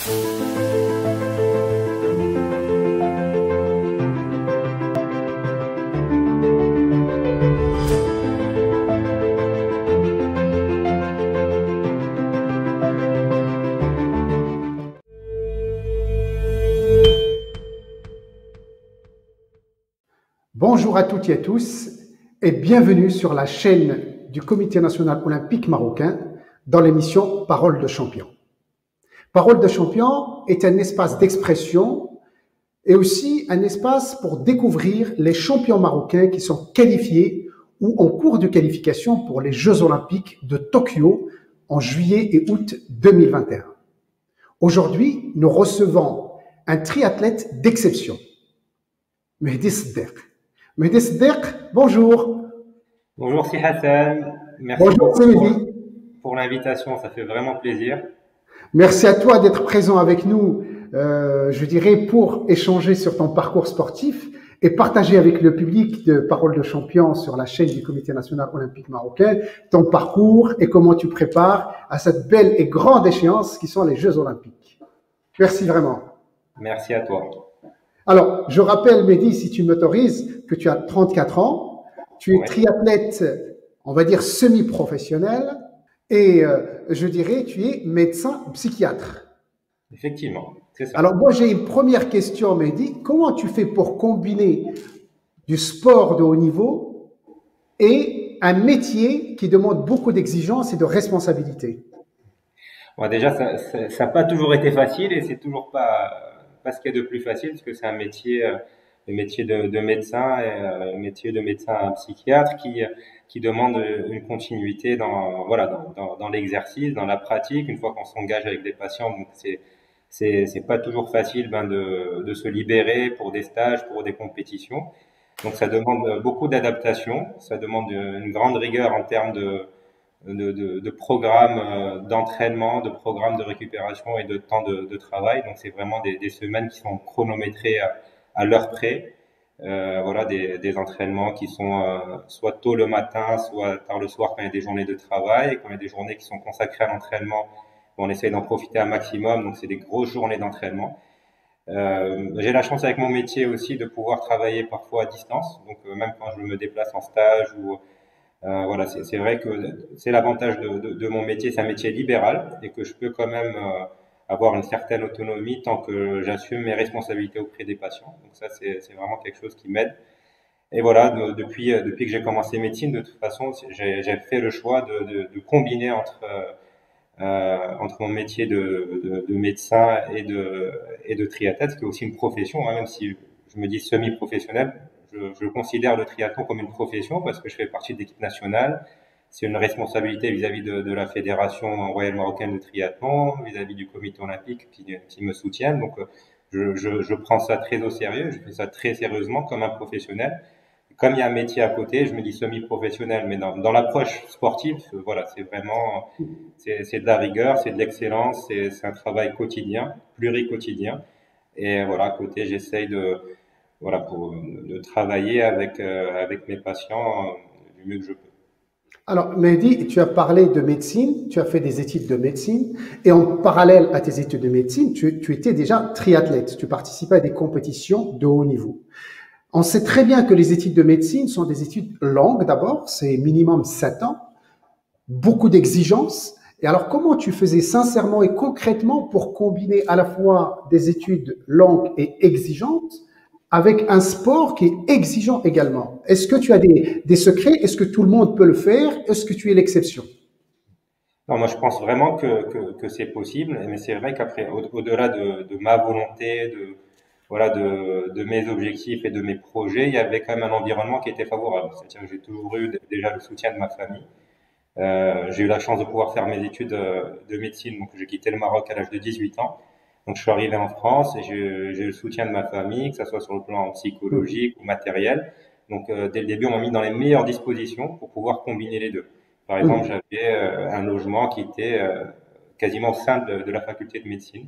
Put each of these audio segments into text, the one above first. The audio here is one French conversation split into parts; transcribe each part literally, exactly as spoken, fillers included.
Bonjour à toutes et à tous et bienvenue sur la chaîne du Comité national olympique marocain dans l'émission Parole de champion. Parole de champion est un espace d'expression et aussi un espace pour découvrir les champions marocains qui sont qualifiés ou en cours de qualification pour les Jeux olympiques de Tokyo en juillet et août deux mille vingt et un. Aujourd'hui, nous recevons un triathlète d'exception, Mehdi Seddiq. Mehdi Seddiq, bonjour. Bonjour, c'est Hassan. Merci Bonjour, beaucoup c'est pour, Mehdi. pour l'invitation, ça fait vraiment plaisir. Merci à toi d'être présent avec nous, euh, je dirais, pour échanger sur ton parcours sportif et partager avec le public de Parole de champion sur la chaîne du Comité national olympique marocain ton parcours et comment tu prépares à cette belle et grande échéance qui sont les Jeux olympiques. Merci vraiment. Merci à toi. Alors, je rappelle, Mehdi, si tu m'autorises, que tu as trente-quatre ans, tu es Ouais. triathlète, on va dire semi-professionnel, et euh, je dirais, tu es médecin psychiatre. Effectivement, c'est ça. Alors, moi, j'ai une première question, Mehdi. Comment tu fais pour combiner du sport de haut niveau et un métier qui demande beaucoup d'exigences et de responsabilités? Bon, déjà, ça n'a pas toujours été facile et c'est toujours pas, pas ce qu'il y a de plus facile parce que c'est un métier, euh, le métier de, de médecin et euh, le métier de médecin psychiatre qui, qui demande une continuité dans, voilà, dans, dans, dans l'exercice, dans la pratique. Une fois qu'on s'engage avec des patients, donc c'est c'est c'est pas toujours facile ben, de, de se libérer pour des stages, pour des compétitions. Donc ça demande beaucoup d'adaptation, ça demande une grande rigueur en termes de de, de, de programmes euh, d'entraînement, de programmes de récupération et de temps de, de travail. Donc c'est vraiment des, des semaines qui sont chronométrées à, à l'heure près. Euh, voilà, des, des entraînements qui sont euh, soit tôt le matin, soit tard le soir quand il y a des journées de travail. Et quand il y a des journées qui sont consacrées à l'entraînement, on essaie d'en profiter un maximum. Donc c'est des grosses journées d'entraînement. Euh, j'ai la chance avec mon métier aussi de pouvoir travailler parfois à distance. Donc euh, même quand je me déplace en stage ou euh, voilà, c'est c'est vrai que c'est l'avantage de, de, de mon métier, c'est un métier libéral et que je peux quand même euh, avoir une certaine autonomie tant que j'assume mes responsabilités auprès des patients. Donc ça, c'est c'est vraiment quelque chose qui m'aide. Et voilà, de- depuis, euh, depuis que j'ai commencé médecine, de toute façon, c'est- j'ai j'ai fait le choix de, de, de combiner entre, euh, euh, entre mon métier de, de, de médecin et de, et de triathlète, ce qui est aussi une profession, hein, même si je me dis semi-professionnel, je, je considère le triathlon comme une profession parce que je fais partie de l'équipe nationale. C'est une responsabilité vis-à-vis de, de la Fédération royale marocaine de triathlon, vis-à-vis du comité olympique qui, qui me soutiennent. Donc, euh, je, je, je prends ça très au sérieux, je fais ça très sérieusement comme un professionnel. Comme il y a un métier à côté, je me dis semi-professionnel, mais dans, dans l'approche sportive, euh, voilà, c'est vraiment, c'est c'est de la rigueur, c'est de l'excellence, c'est c'est un travail quotidien, pluri-quotidien. Et voilà, à côté, j'essaye de, voilà, pour, de travailler avec, euh, avec mes patients euh, du mieux que je peux. Alors, Mehdi, tu as parlé de médecine, tu as fait des études de médecine, et en parallèle à tes études de médecine, tu, tu étais déjà triathlète, tu participais à des compétitions de haut niveau. On sait très bien que les études de médecine sont des études longues d'abord, c'est minimum sept ans, beaucoup d'exigences. Et alors, comment tu faisais sincèrement et concrètement pour combiner à la fois des études longues et exigeantes avec un sport qui est exigeant également? Est-ce que tu as des, des secrets? Est-ce que tout le monde peut le faire? Est-ce que tu es l'exception? Non, moi, je pense vraiment que, que, que c'est possible, mais c'est vrai qu'après, au- au-delà de, de ma volonté, de, voilà, de, de mes objectifs et de mes projets, il y avait quand même un environnement qui était favorable. C'est-à-dire que j'ai toujours eu déjà le soutien de ma famille. Euh, j'ai eu la chance de pouvoir faire mes études euh, de médecine, donc j'ai quitté le Maroc à l'âge de dix-huit ans. Donc je suis arrivé en France et j'ai j'ai eu le soutien de ma famille, que ce soit sur le plan psychologique ou matériel. Donc euh, dès le début, on m'a mis dans les meilleures dispositions pour pouvoir combiner les deux. Par exemple, Mhm. j'avais euh, un logement qui était euh, quasiment au sein de, de la faculté de médecine,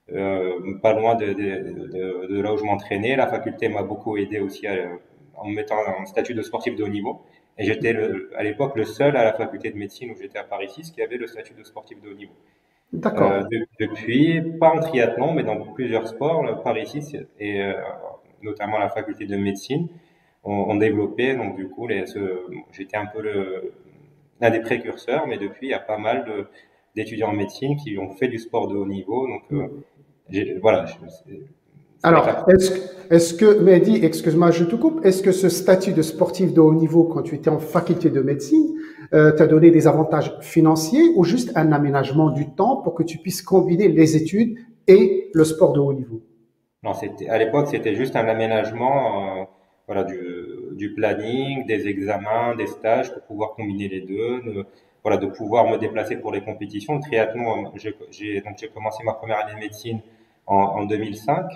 euh, pas loin de, de, de, de là où je m'entraînais. La faculté m'a beaucoup aidé aussi à- en me mettant en statut de sportif de haut niveau. Et j'étais le- à l'époque le seul à la faculté de médecine où j'étais à Paris six qui avait le statut de sportif de haut niveau. D'accord. Euh, de- depuis, pas en triathlon, mais dans plusieurs sports, là, par ici, c'est- et euh, notamment la faculté de médecine, ont, ont développé, donc du coup, les, ce- j'étais un peu le, l'un des précurseurs, mais depuis, il y a pas mal de, d'étudiants en médecine qui ont fait du sport de haut niveau, donc euh, j'ai- voilà, je- c'est c'est vrai que Alors, la est-ce, est-ce que, Mehdi, excuse-moi, je te coupe, est-ce que ce statut de sportif de haut niveau, quand tu étais en faculté de médecine, euh, t'a donné des avantages financiers ou juste un aménagement du temps pour que tu puisses combiner les études et le sport de haut niveau? Non, c'était à l'époque, c'était juste un aménagement, euh, voilà, du, du planning, des examens, des stages pour pouvoir combiner les deux, de, voilà, de pouvoir me déplacer pour les compétitions. Le triathlon, euh, j'ai j'ai- donc j'ai commencé ma première année de médecine en, en deux mille cinq.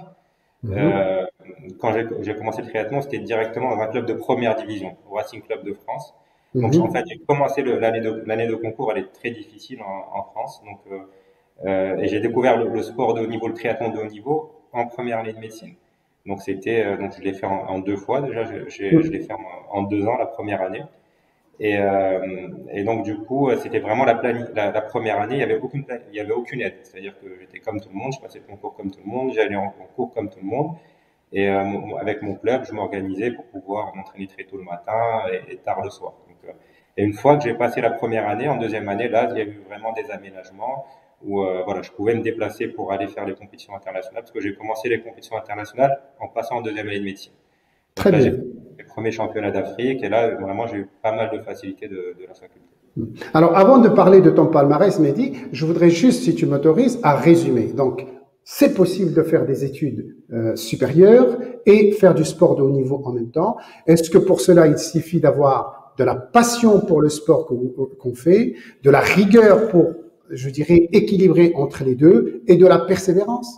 Mhm. Euh, quand j'ai j'ai commencé le triathlon, c'était directement dans un club de première division, au Racing Club de France. Donc en fait, Mhm. j'ai commencé le- l'année de l'année de concours, elle est très difficile en, en France. Donc euh, euh, et j'ai découvert le, le sport de haut niveau, le triathlon de haut niveau, en première année de médecine. Donc c'était, euh, donc je l'ai fait en, en deux fois déjà. Je, j'ai- je l'ai fait en, en deux ans la première année. Et, euh, et donc du coup, euh, c'était vraiment la, plani- la, la première année. Il y avait aucune, plani- il y avait aucune aide. C'est-à-dire que j'étais comme tout le monde, je passais le concours comme tout le monde, j'allais en concours comme tout le monde. Et euh, mon- avec mon club, je m'organisais pour pouvoir m'entraîner très tôt le matin et, et tard le soir. Donc, euh, et une fois que j'ai passé la première année, en deuxième année, là, il y a eu vraiment des aménagements où euh, voilà, je pouvais me déplacer pour aller faire les compétitions internationales, parce que j'ai commencé les compétitions internationales en passant en deuxième année de médecine. Donc Très là, j'ai bien. fait les premiers championnats d'Afrique, et là, vraiment, j'ai eu pas mal de facilité de, de la faculté. Alors, avant de parler de ton palmarès, Mehdi, je voudrais juste, si tu m'autorises, à résumer. Donc, c'est possible de faire des études euh, supérieures et faire du sport de haut niveau en même temps. Est-ce que pour cela, il suffit d'avoir de la passion pour le sport qu'on qu'on fait, de la rigueur pour, je dirais, équilibrer entre les deux et de la persévérance?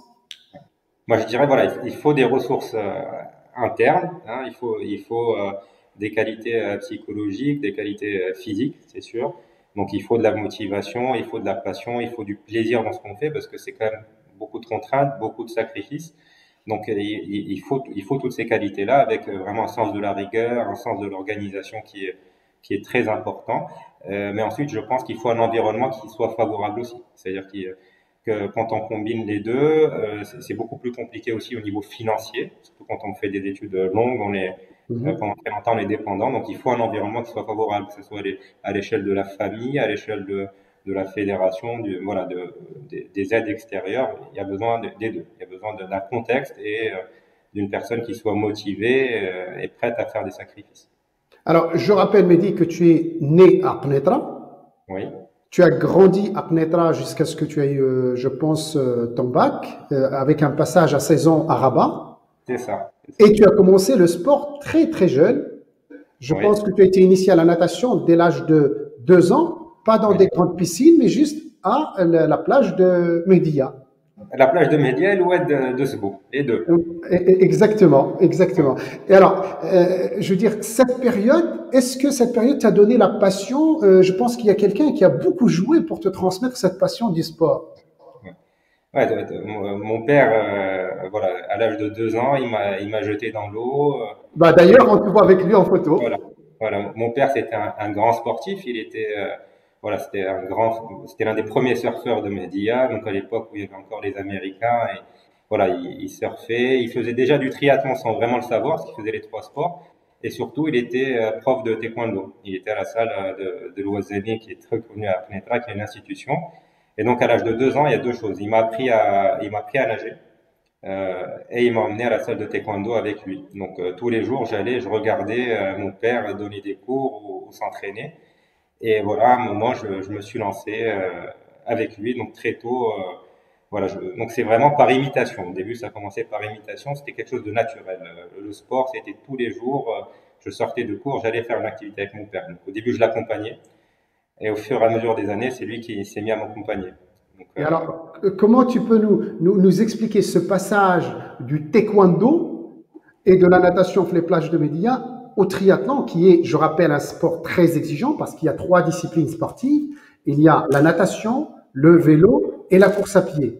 Moi, je dirais, voilà, il faut des ressources euh, internes, hein, il faut, il faut euh, des qualités euh, psychologiques, des qualités euh, physiques, c'est sûr. Donc, il faut de la motivation, il faut de la passion, il faut du plaisir dans ce qu'on fait, parce que c'est quand même beaucoup de contraintes, beaucoup de sacrifices. Donc, euh, il, il faut, il faut toutes ces qualités-là, avec euh, vraiment un sens de la rigueur, un sens de l'organisation qui est, qui est très important. Euh, mais ensuite, je pense qu'il faut un environnement qui soit favorable aussi. C'est-à-dire qu'il que quand on combine les deux, euh, c'est beaucoup plus compliqué aussi au niveau financier, surtout quand on fait des études longues, on est euh, pendant Mhm. très longtemps on est dépendant, donc il faut un environnement qui soit favorable, que ce soit à l'échelle de la famille, à l'échelle de, de la fédération, du, voilà, de, des, des aides extérieures. Il y a besoin de, des deux. Il y a besoin d'un contexte et euh, d'une personne qui soit motivée euh, et prête à faire des sacrifices. Alors, je rappelle, Mehdi, que tu es né à Qnetra. Oui, Tu as grandi à Qnetra jusqu'à ce que tu aies, euh, je pense, euh, ton bac, euh, avec un passage à seize ans à Rabat. c'est ça, c'est ça. Et tu as commencé le sport très très jeune. Je Oui. pense que tu as été initié à la natation dès l'âge de deux ans, pas dans des Mhm. grandes piscines, mais juste à la, la plage de Mehdia. La plage de Média et l'oued de, de Sbou, les deux. Euh, Exactement, exactement. Et alors, euh, je veux dire, cette période, est-ce que cette période t'a donné la passion? Euh, je pense qu'il y a quelqu'un qui a beaucoup joué pour te transmettre cette passion du sport. Ouais. Ouais, de- de- mon mon père, euh, voilà, à l'âge de deux ans, il m'a, il m'a jeté dans l'eau. euh, Bah, et d'ailleurs, on te voit avec lui en voilà, photo. voilà. Mon père, c'était un, un grand sportif. Il était, euh, voilà, c'était un grand, c'était l'un des premiers surfeurs de Média. Donc à l'époque où il y avait encore les Américains. Et voilà, il, il surfait. Il faisait déjà du triathlon sans vraiment le savoir, parce qu'il faisait les trois sports. Et surtout, il était euh, prof de taekwondo. Il était à la salle euh, de, de l'Ouazani, qui est très connue à Fnetra, qui est une institution. Et donc, à l'âge de deux ans, il y a deux choses. Il m'a appris à, il m'a appris à nager. Euh, et il m'a emmené à la salle de taekwondo avec lui. Donc euh, tous les jours, j'allais, je regardais euh, mon père donner des cours ou, ou s'entraîner. Et voilà, à un moment, je, je me suis lancé euh, avec lui, donc très tôt. Euh, voilà, je- donc c'est vraiment par imitation. Au début, ça a commencé par imitation, c'était quelque chose de naturel. Euh, le sport, c'était tous les jours. Euh, je sortais de cours, j'allais faire une activité avec mon père. Donc, au début, je l'accompagnais. Et au fur et à mesure des années, c'est lui qui s'est mis à m'accompagner. Donc, Et euh, alors, euh, comment tu peux nous, nous, nous expliquer ce passage du taekwondo et de la natation sur les plages de Médilla au triathlon, qui est, je rappelle, un sport très exigeant parce qu'il y a trois disciplines sportives. Il y a la natation, le vélo et la course à pied.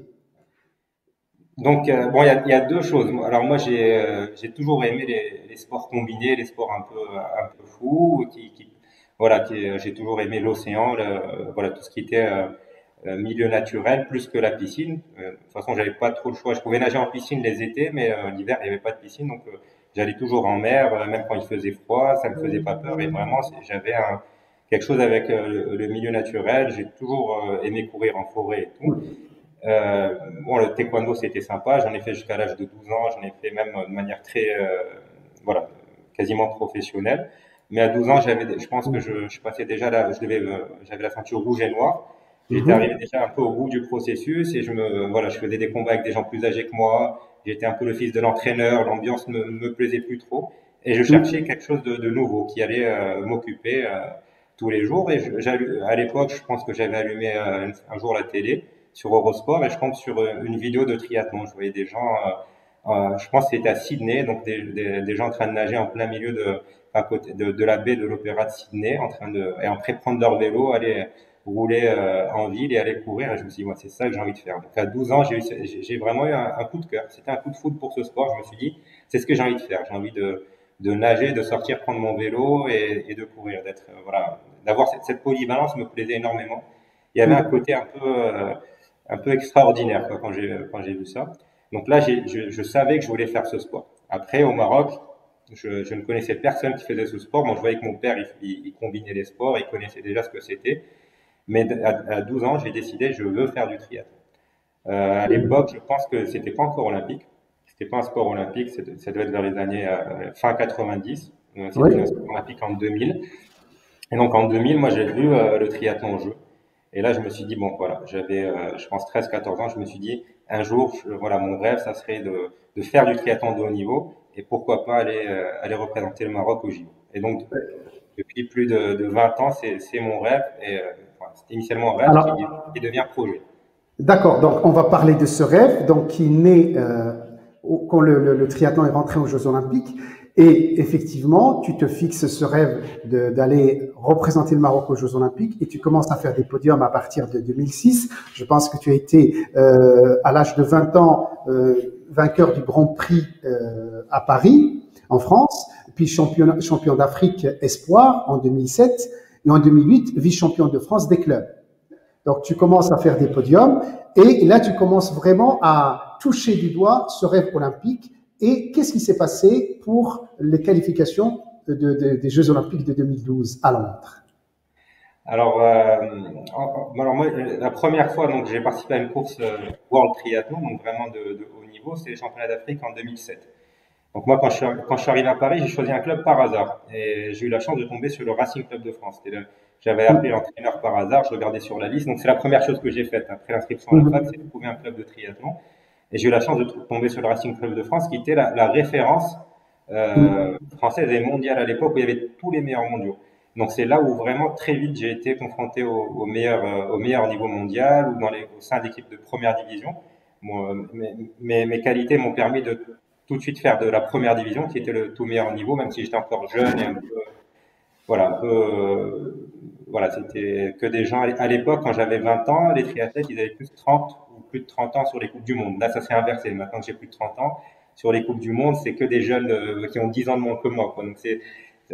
Donc, euh, bon, il y a, il y a deux choses. Alors moi, j'ai euh, j'ai toujours aimé les, les sports combinés, les sports un peu un peu fous, qui, qui voilà, qui, euh, j'ai toujours aimé l'océan, le- voilà, tout ce qui était euh, euh, milieu naturel plus que la piscine. Euh, de toute façon, j'avais pas trop le choix. Je pouvais nager en piscine les étés, mais euh, l'hiver, il n'y avait pas de piscine, donc euh, j'allais toujours en mer, euh, même quand il faisait froid, ça me faisait pas peur. Et vraiment, j'avais un, quelque chose avec euh, le, le, milieu naturel. J'ai toujours euh, aimé courir en forêt et tout. Euh, bon, le taekwondo, c'était sympa. J'en ai fait jusqu'à l'âge de douze ans. J'en ai fait même de manière très, euh, voilà, quasiment professionnelle. Mais à douze ans, j'avais, je pense que je, je passais déjà là, je devais, euh, j'avais la ceinture rouge et noire. J'étais arrivé déjà un peu au bout du processus et je me, voilà, je faisais des combats avec des gens plus âgés que moi. J'étais un peu le fils de l'entraîneur. L'ambiance ne me plaisait plus trop. Et je cherchais quelque chose de, de nouveau qui allait euh, m'occuper euh, tous les jours. Et je, à l'époque, je pense que j'avais allumé euh, un jour la télé sur Eurosport et je tombe sur une vidéo de triathlon. Je voyais des gens, euh, euh, je pense que c'était à Sydney, donc des, des, des gens en train de nager en plein milieu de, à côté de, de la baie de l'Opéra de Sydney, en train de, et après prendre leur vélo, aller rouler euh, en ville et aller courir. Et je me suis dit, moi, c'est ça que j'ai envie de faire. Donc à douze ans, j'ai, j'ai vraiment eu un, un coup de cœur. C'était un coup de foudre pour ce sport. Je me suis dit, c'est ce que j'ai envie de faire. J'ai envie de, de nager, de sortir, prendre mon vélo et, et de courir, d'être, euh, voilà, d'avoir cette, cette polyvalence me plaisait énormément. Il y avait un côté un peu, euh, un peu extraordinaire quoi, quand j'ai quand j'ai vu ça. Donc là, j'ai, je, je savais que je voulais faire ce sport. Après, au Maroc, je, je ne connaissais personne qui faisait ce sport. Moi, je voyais que mon père, il, il, il combinait les sports, il connaissait déjà ce que c'était. Mais à, à douze ans, j'ai décidé, je veux faire du triathlon. Euh, à l'époque, je pense que c'était pas encore olympique. C'était pas un sport olympique. Ça devait être vers les années euh, fin quatre-vingt-dix. Euh, c'était un sport olympique en deux mille. Et donc en deux mille, moi, j'ai vu euh, le triathlon en jeu. Et là, je me suis dit, bon, voilà, j'avais, euh, je pense, treize quatorze ans, je me suis dit, un jour, je, voilà, mon rêve, ça serait de, de faire du triathlon de haut niveau et pourquoi pas aller, euh, aller représenter le Maroc au J O. Et donc, depuis plus de, de vingt ans, c'est, c'est mon rêve et euh, enfin, c'était initialement un rêve qui, Alors, qui devient projet. d'accord, donc on va parler de ce rêve donc, qui naît euh, au- quand le, le, le triathlon est rentré aux Jeux Olympiques. Et effectivement, tu te fixes ce rêve de- d'aller représenter le Maroc aux Jeux Olympiques et tu commences à faire des podiums à partir de deux mille six. Je pense que tu as été, euh, à l'âge de vingt ans, euh, vainqueur du Grand Prix euh, à Paris, en France, puis champion, champion d'Afrique espoir en deux mille sept et en deux mille huit, vice-champion de France des clubs. Donc, tu commences à faire des podiums et là, tu commences vraiment à toucher du doigt ce rêve olympique. Et qu'est-ce qui s'est passé pour les qualifications de, de, des Jeux Olympiques de deux mille douze à Londres? Alors, euh, en- alors moi, la première fois donc j'ai participé à une course euh, World Triathlon, donc vraiment de, de haut niveau, c'est les championnats d'Afrique en deux mille sept. Donc moi, quand je, suis, quand je suis arrivé à Paris, j'ai choisi un club par hasard. Et j'ai eu la chance de tomber sur le Racing Club de France. Le, j'avais appelé l'entraîneur par hasard, je regardais sur la liste. Donc c'est la première chose que j'ai faite après l'inscription à la fac, c'est de trouver un club de triathlon. Et j'ai eu la chance de tomber sur le Racing Club de France, qui était la, la référence euh, française et mondiale à l'époque, où il y avait tous les meilleurs mondiaux. Donc c'est là où vraiment très vite j'ai été confronté au, au meilleur, euh, au meilleur niveau mondial ou dans les, au sein d'équipes de première division. Moi, mes, mes, mes qualités m'ont permis de tout de suite faire de la première division, qui était le tout meilleur niveau, même si j'étais encore jeune et un peu, voilà, un peu, euh, voilà, c'était que des gens à l'époque, quand j'avais vingt ans, les triathlètes, ils avaient plus de trente ou plus de trente ans sur les Coupes du Monde. Là, ça s'est inversé. Maintenant que j'ai plus de trente ans, sur les Coupes du Monde, c'est que des jeunes euh, qui ont dix ans de moins que moi, quoi. Donc c'est,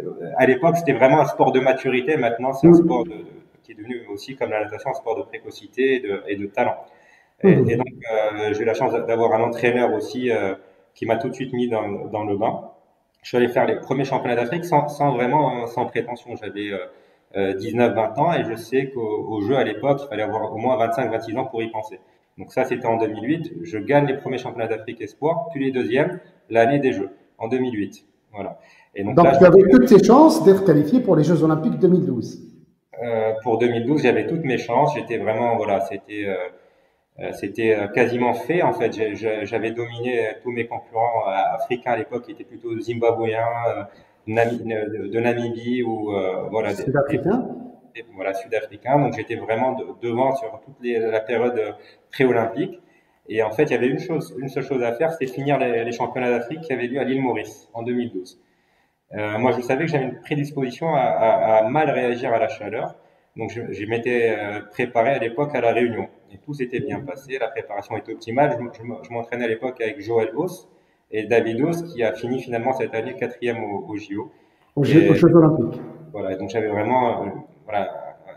à l'époque, c'était vraiment un sport de maturité. Maintenant, c'est un sport de, de, qui est devenu aussi, comme la natation, un sport de précocité et de, et de talent. Et, et donc, euh, j'ai eu la chance d'avoir un entraîneur aussi euh, qui m'a tout de suite mis dans, dans le bain. Je suis allé faire les premiers championnats d'Afrique sans, sans vraiment, sans prétention. J'avais euh, dix-neuf vingt ans et je sais qu'au au jeu à l'époque, il fallait avoir au moins vingt-cinq vingt-six ans pour y penser. Donc ça, c'était en deux mille huit. Je gagne les premiers championnats d'Afrique espoir, puis les deuxièmes, l'année des Jeux, en deux mille huit. Voilà. Et donc là, Donc, tu avais toutes tes chances d'être qualifié pour les Jeux Olympiques deux mille douze. euh, pour deux mille douze, j'avais toutes mes chances. J'étais vraiment, voilà, c'était euh, Euh, c'était euh, quasiment fait en fait. J'avais dominé tous mes concurrents euh, africains à l'époque, qui étaient plutôt zimbabwéens, euh, Nami, de, de Namibie ou euh, voilà des, des- Sud-Africain. des- voilà sud-africains. Donc j'étais vraiment de- devant sur toute les, la période euh, pré-olympique. Et en fait, il y avait une chose, une seule chose à faire, c'était finir les, les championnats d'Afrique qui avaient lieu à l'île Maurice en deux mille douze. Euh, moi, je savais que j'avais une prédisposition à, à- à mal réagir à la chaleur. Donc, je, je m'étais euh, préparé à l'époque à la Réunion. Et tout s'était bien passé, la préparation était optimale. Je, m- je m- je m'entraînais à l'époque avec Joël Hauss et David Hauss, qui a fini finalement cette année quatrième au, au J O. Aux Jeux, aux Et Jeux Olympiques. voilà, donc j'avais vraiment euh, voilà,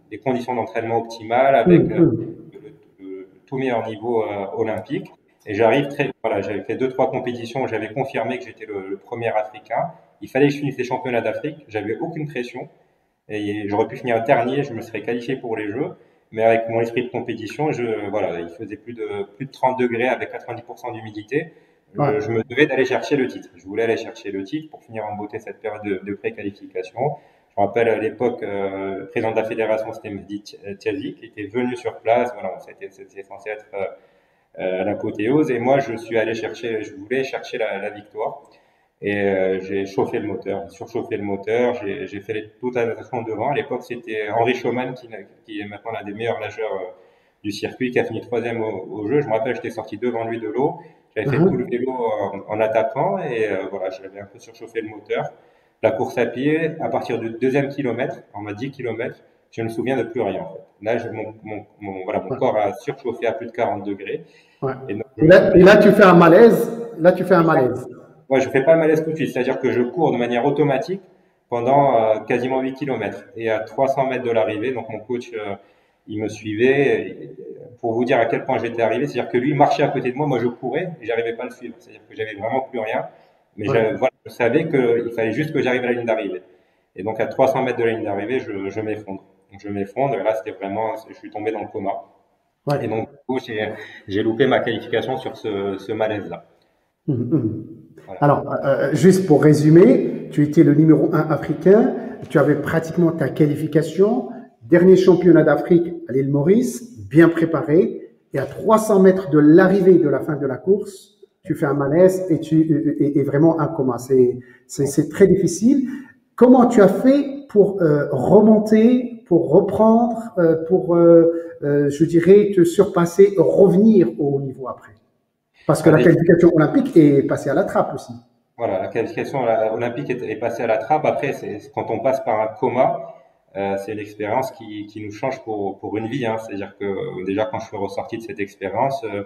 des conditions d'entraînement optimales avec euh, le, le tout meilleur niveau euh, olympique. Et j'arrive très, voilà, j'avais fait deux, trois compétitions où j'avais confirmé que j'étais le, le premier Africain. Il fallait que je finisse les championnats d'Afrique. J'avais aucune pression. Et j'aurais pu finir dernier, je me serais qualifié pour les Jeux. Mais avec mon esprit de compétition, je, voilà, il faisait plus de, plus de trente degrés avec quatre-vingt-dix pour cent d'humidité. Ouais. Je, je me devais d'aller chercher le titre. Je voulais aller chercher le titre pour finir en beauté cette période de, de pré-qualification. Je me rappelle à l'époque, euh, le président de la fédération, c'était Mehdi Tiazi, qui était venu sur place. Voilà, c'était, c'était censé être euh, euh, l'apothéose. Et moi, je suis allé chercher, je voulais chercher la, la victoire. Et euh, j'ai chauffé le moteur, surchauffé le moteur. J'ai, j'ai fait les, toute la natation devant. À l'époque, c'était Henri Schaumann, qui, qui est maintenant l'un des meilleurs nageurs euh, du circuit, qui a fini troisième au, au jeu. Je me rappelle, j'étais sorti devant lui de l'eau. J'avais fait tout le Uh-huh. vélo en, en attaquant et euh, voilà, j'avais un peu surchauffé le moteur. La course à pied, à partir du deuxième kilomètre, on m'a dix kilomètres, je ne me souviens de plus rien en fait. Là, je, mon, mon, mon, voilà, mon Ouais. corps a surchauffé à plus de quarante degrés. Ouais. Et donc, Et là, et là, tu fais un malaise. Là, tu fais un malaise. ouais, je fais pas le malaise tout de suite, c'est-à-dire que je cours de manière automatique pendant euh, quasiment huit kilomètres. Et à trois cents mètres de l'arrivée, donc mon coach, euh, il me suivait. Et pour vous dire à quel point j'étais arrivé, c'est-à-dire que lui marchait à côté de moi, moi je courais et j'arrivais pas à le suivre. C'est-à-dire que j'avais vraiment plus rien, mais Ouais. je, voilà, je savais qu'il fallait juste que j'arrive à la ligne d'arrivée. Et donc à trois cents mètres de la ligne d'arrivée, je, je m'effondre. Donc je m'effondre et là c'était vraiment, je suis tombé dans le coma. Ouais. Et donc du coup j'ai, j'ai loupé ma qualification sur ce, ce malaise-là. Mhm, mhm. Voilà. Alors, euh, juste pour résumer, tu étais le numéro un africain, tu avais pratiquement ta qualification, dernier championnat d'Afrique à l'île Maurice, bien préparé, et à trois cents mètres de l'arrivée de la fin de la course, tu fais un malaise et tu et, et vraiment un coma. C'est, c'est, c'est très difficile. Comment tu as fait pour euh, remonter, pour reprendre, euh, pour, euh, euh, je dirais, te surpasser, revenir au haut niveau après? Parce que Bah, la déjà, qualification olympique est passée à la trappe aussi. voilà, la qualification euh, olympique est, est passée à la trappe. Après, c'est c'est quand on passe par un coma, euh, c'est l'expérience qui, qui nous change pour, pour une vie. Hein. C'est-à-dire que euh, déjà quand je suis ressorti de cette expérience, euh,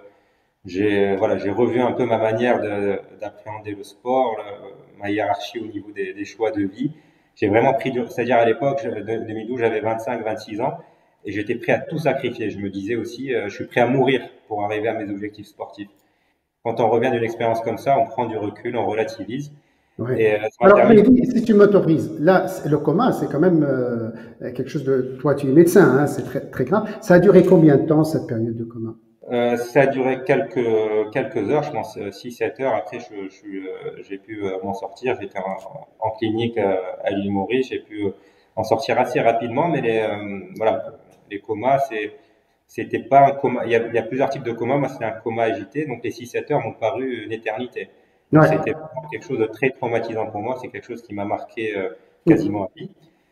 j'ai voilà, j'ai revu un peu ma manière de- d'appréhender le sport, le- ma hiérarchie au niveau des, des choix de vie. J'ai vraiment pris du, c'est-à-dire à l'époque, je- de- deux mille douze, j'avais vingt-cinq, vingt-six ans et j'étais prêt à tout sacrifier. Je me disais aussi, euh, je suis prêt à mourir pour arriver à mes objectifs sportifs. Quand on revient d'une expérience comme ça, on prend du recul, on relativise. Ouais. Et euh, ça m'a Alors, permis. mais dis, si tu m'autorises, là, c'est- le coma, c'est quand même euh, quelque chose de. Toi, tu es médecin, hein, c'est très, très grave. Ça a duré combien de temps, cette période de coma? Euh, ça a duré quelques quelques heures, je pense six sept heures. Après, je, je suis, euh, j'ai pu euh, m'en sortir. J'étais en, en clinique euh, à l'île Maurice. J'ai pu euh, en sortir assez rapidement. Mais les euh, voilà, les comas, c'est c'était pas un coma. Il y a, il y a plusieurs types de comas. Moi, c'était un coma agité. Donc les six sept heures m'ont paru une éternité. Donc Ouais. c'était vraiment quelque chose de très traumatisant pour moi. C'est quelque chose qui m'a marqué euh, Mm. quasiment à vie.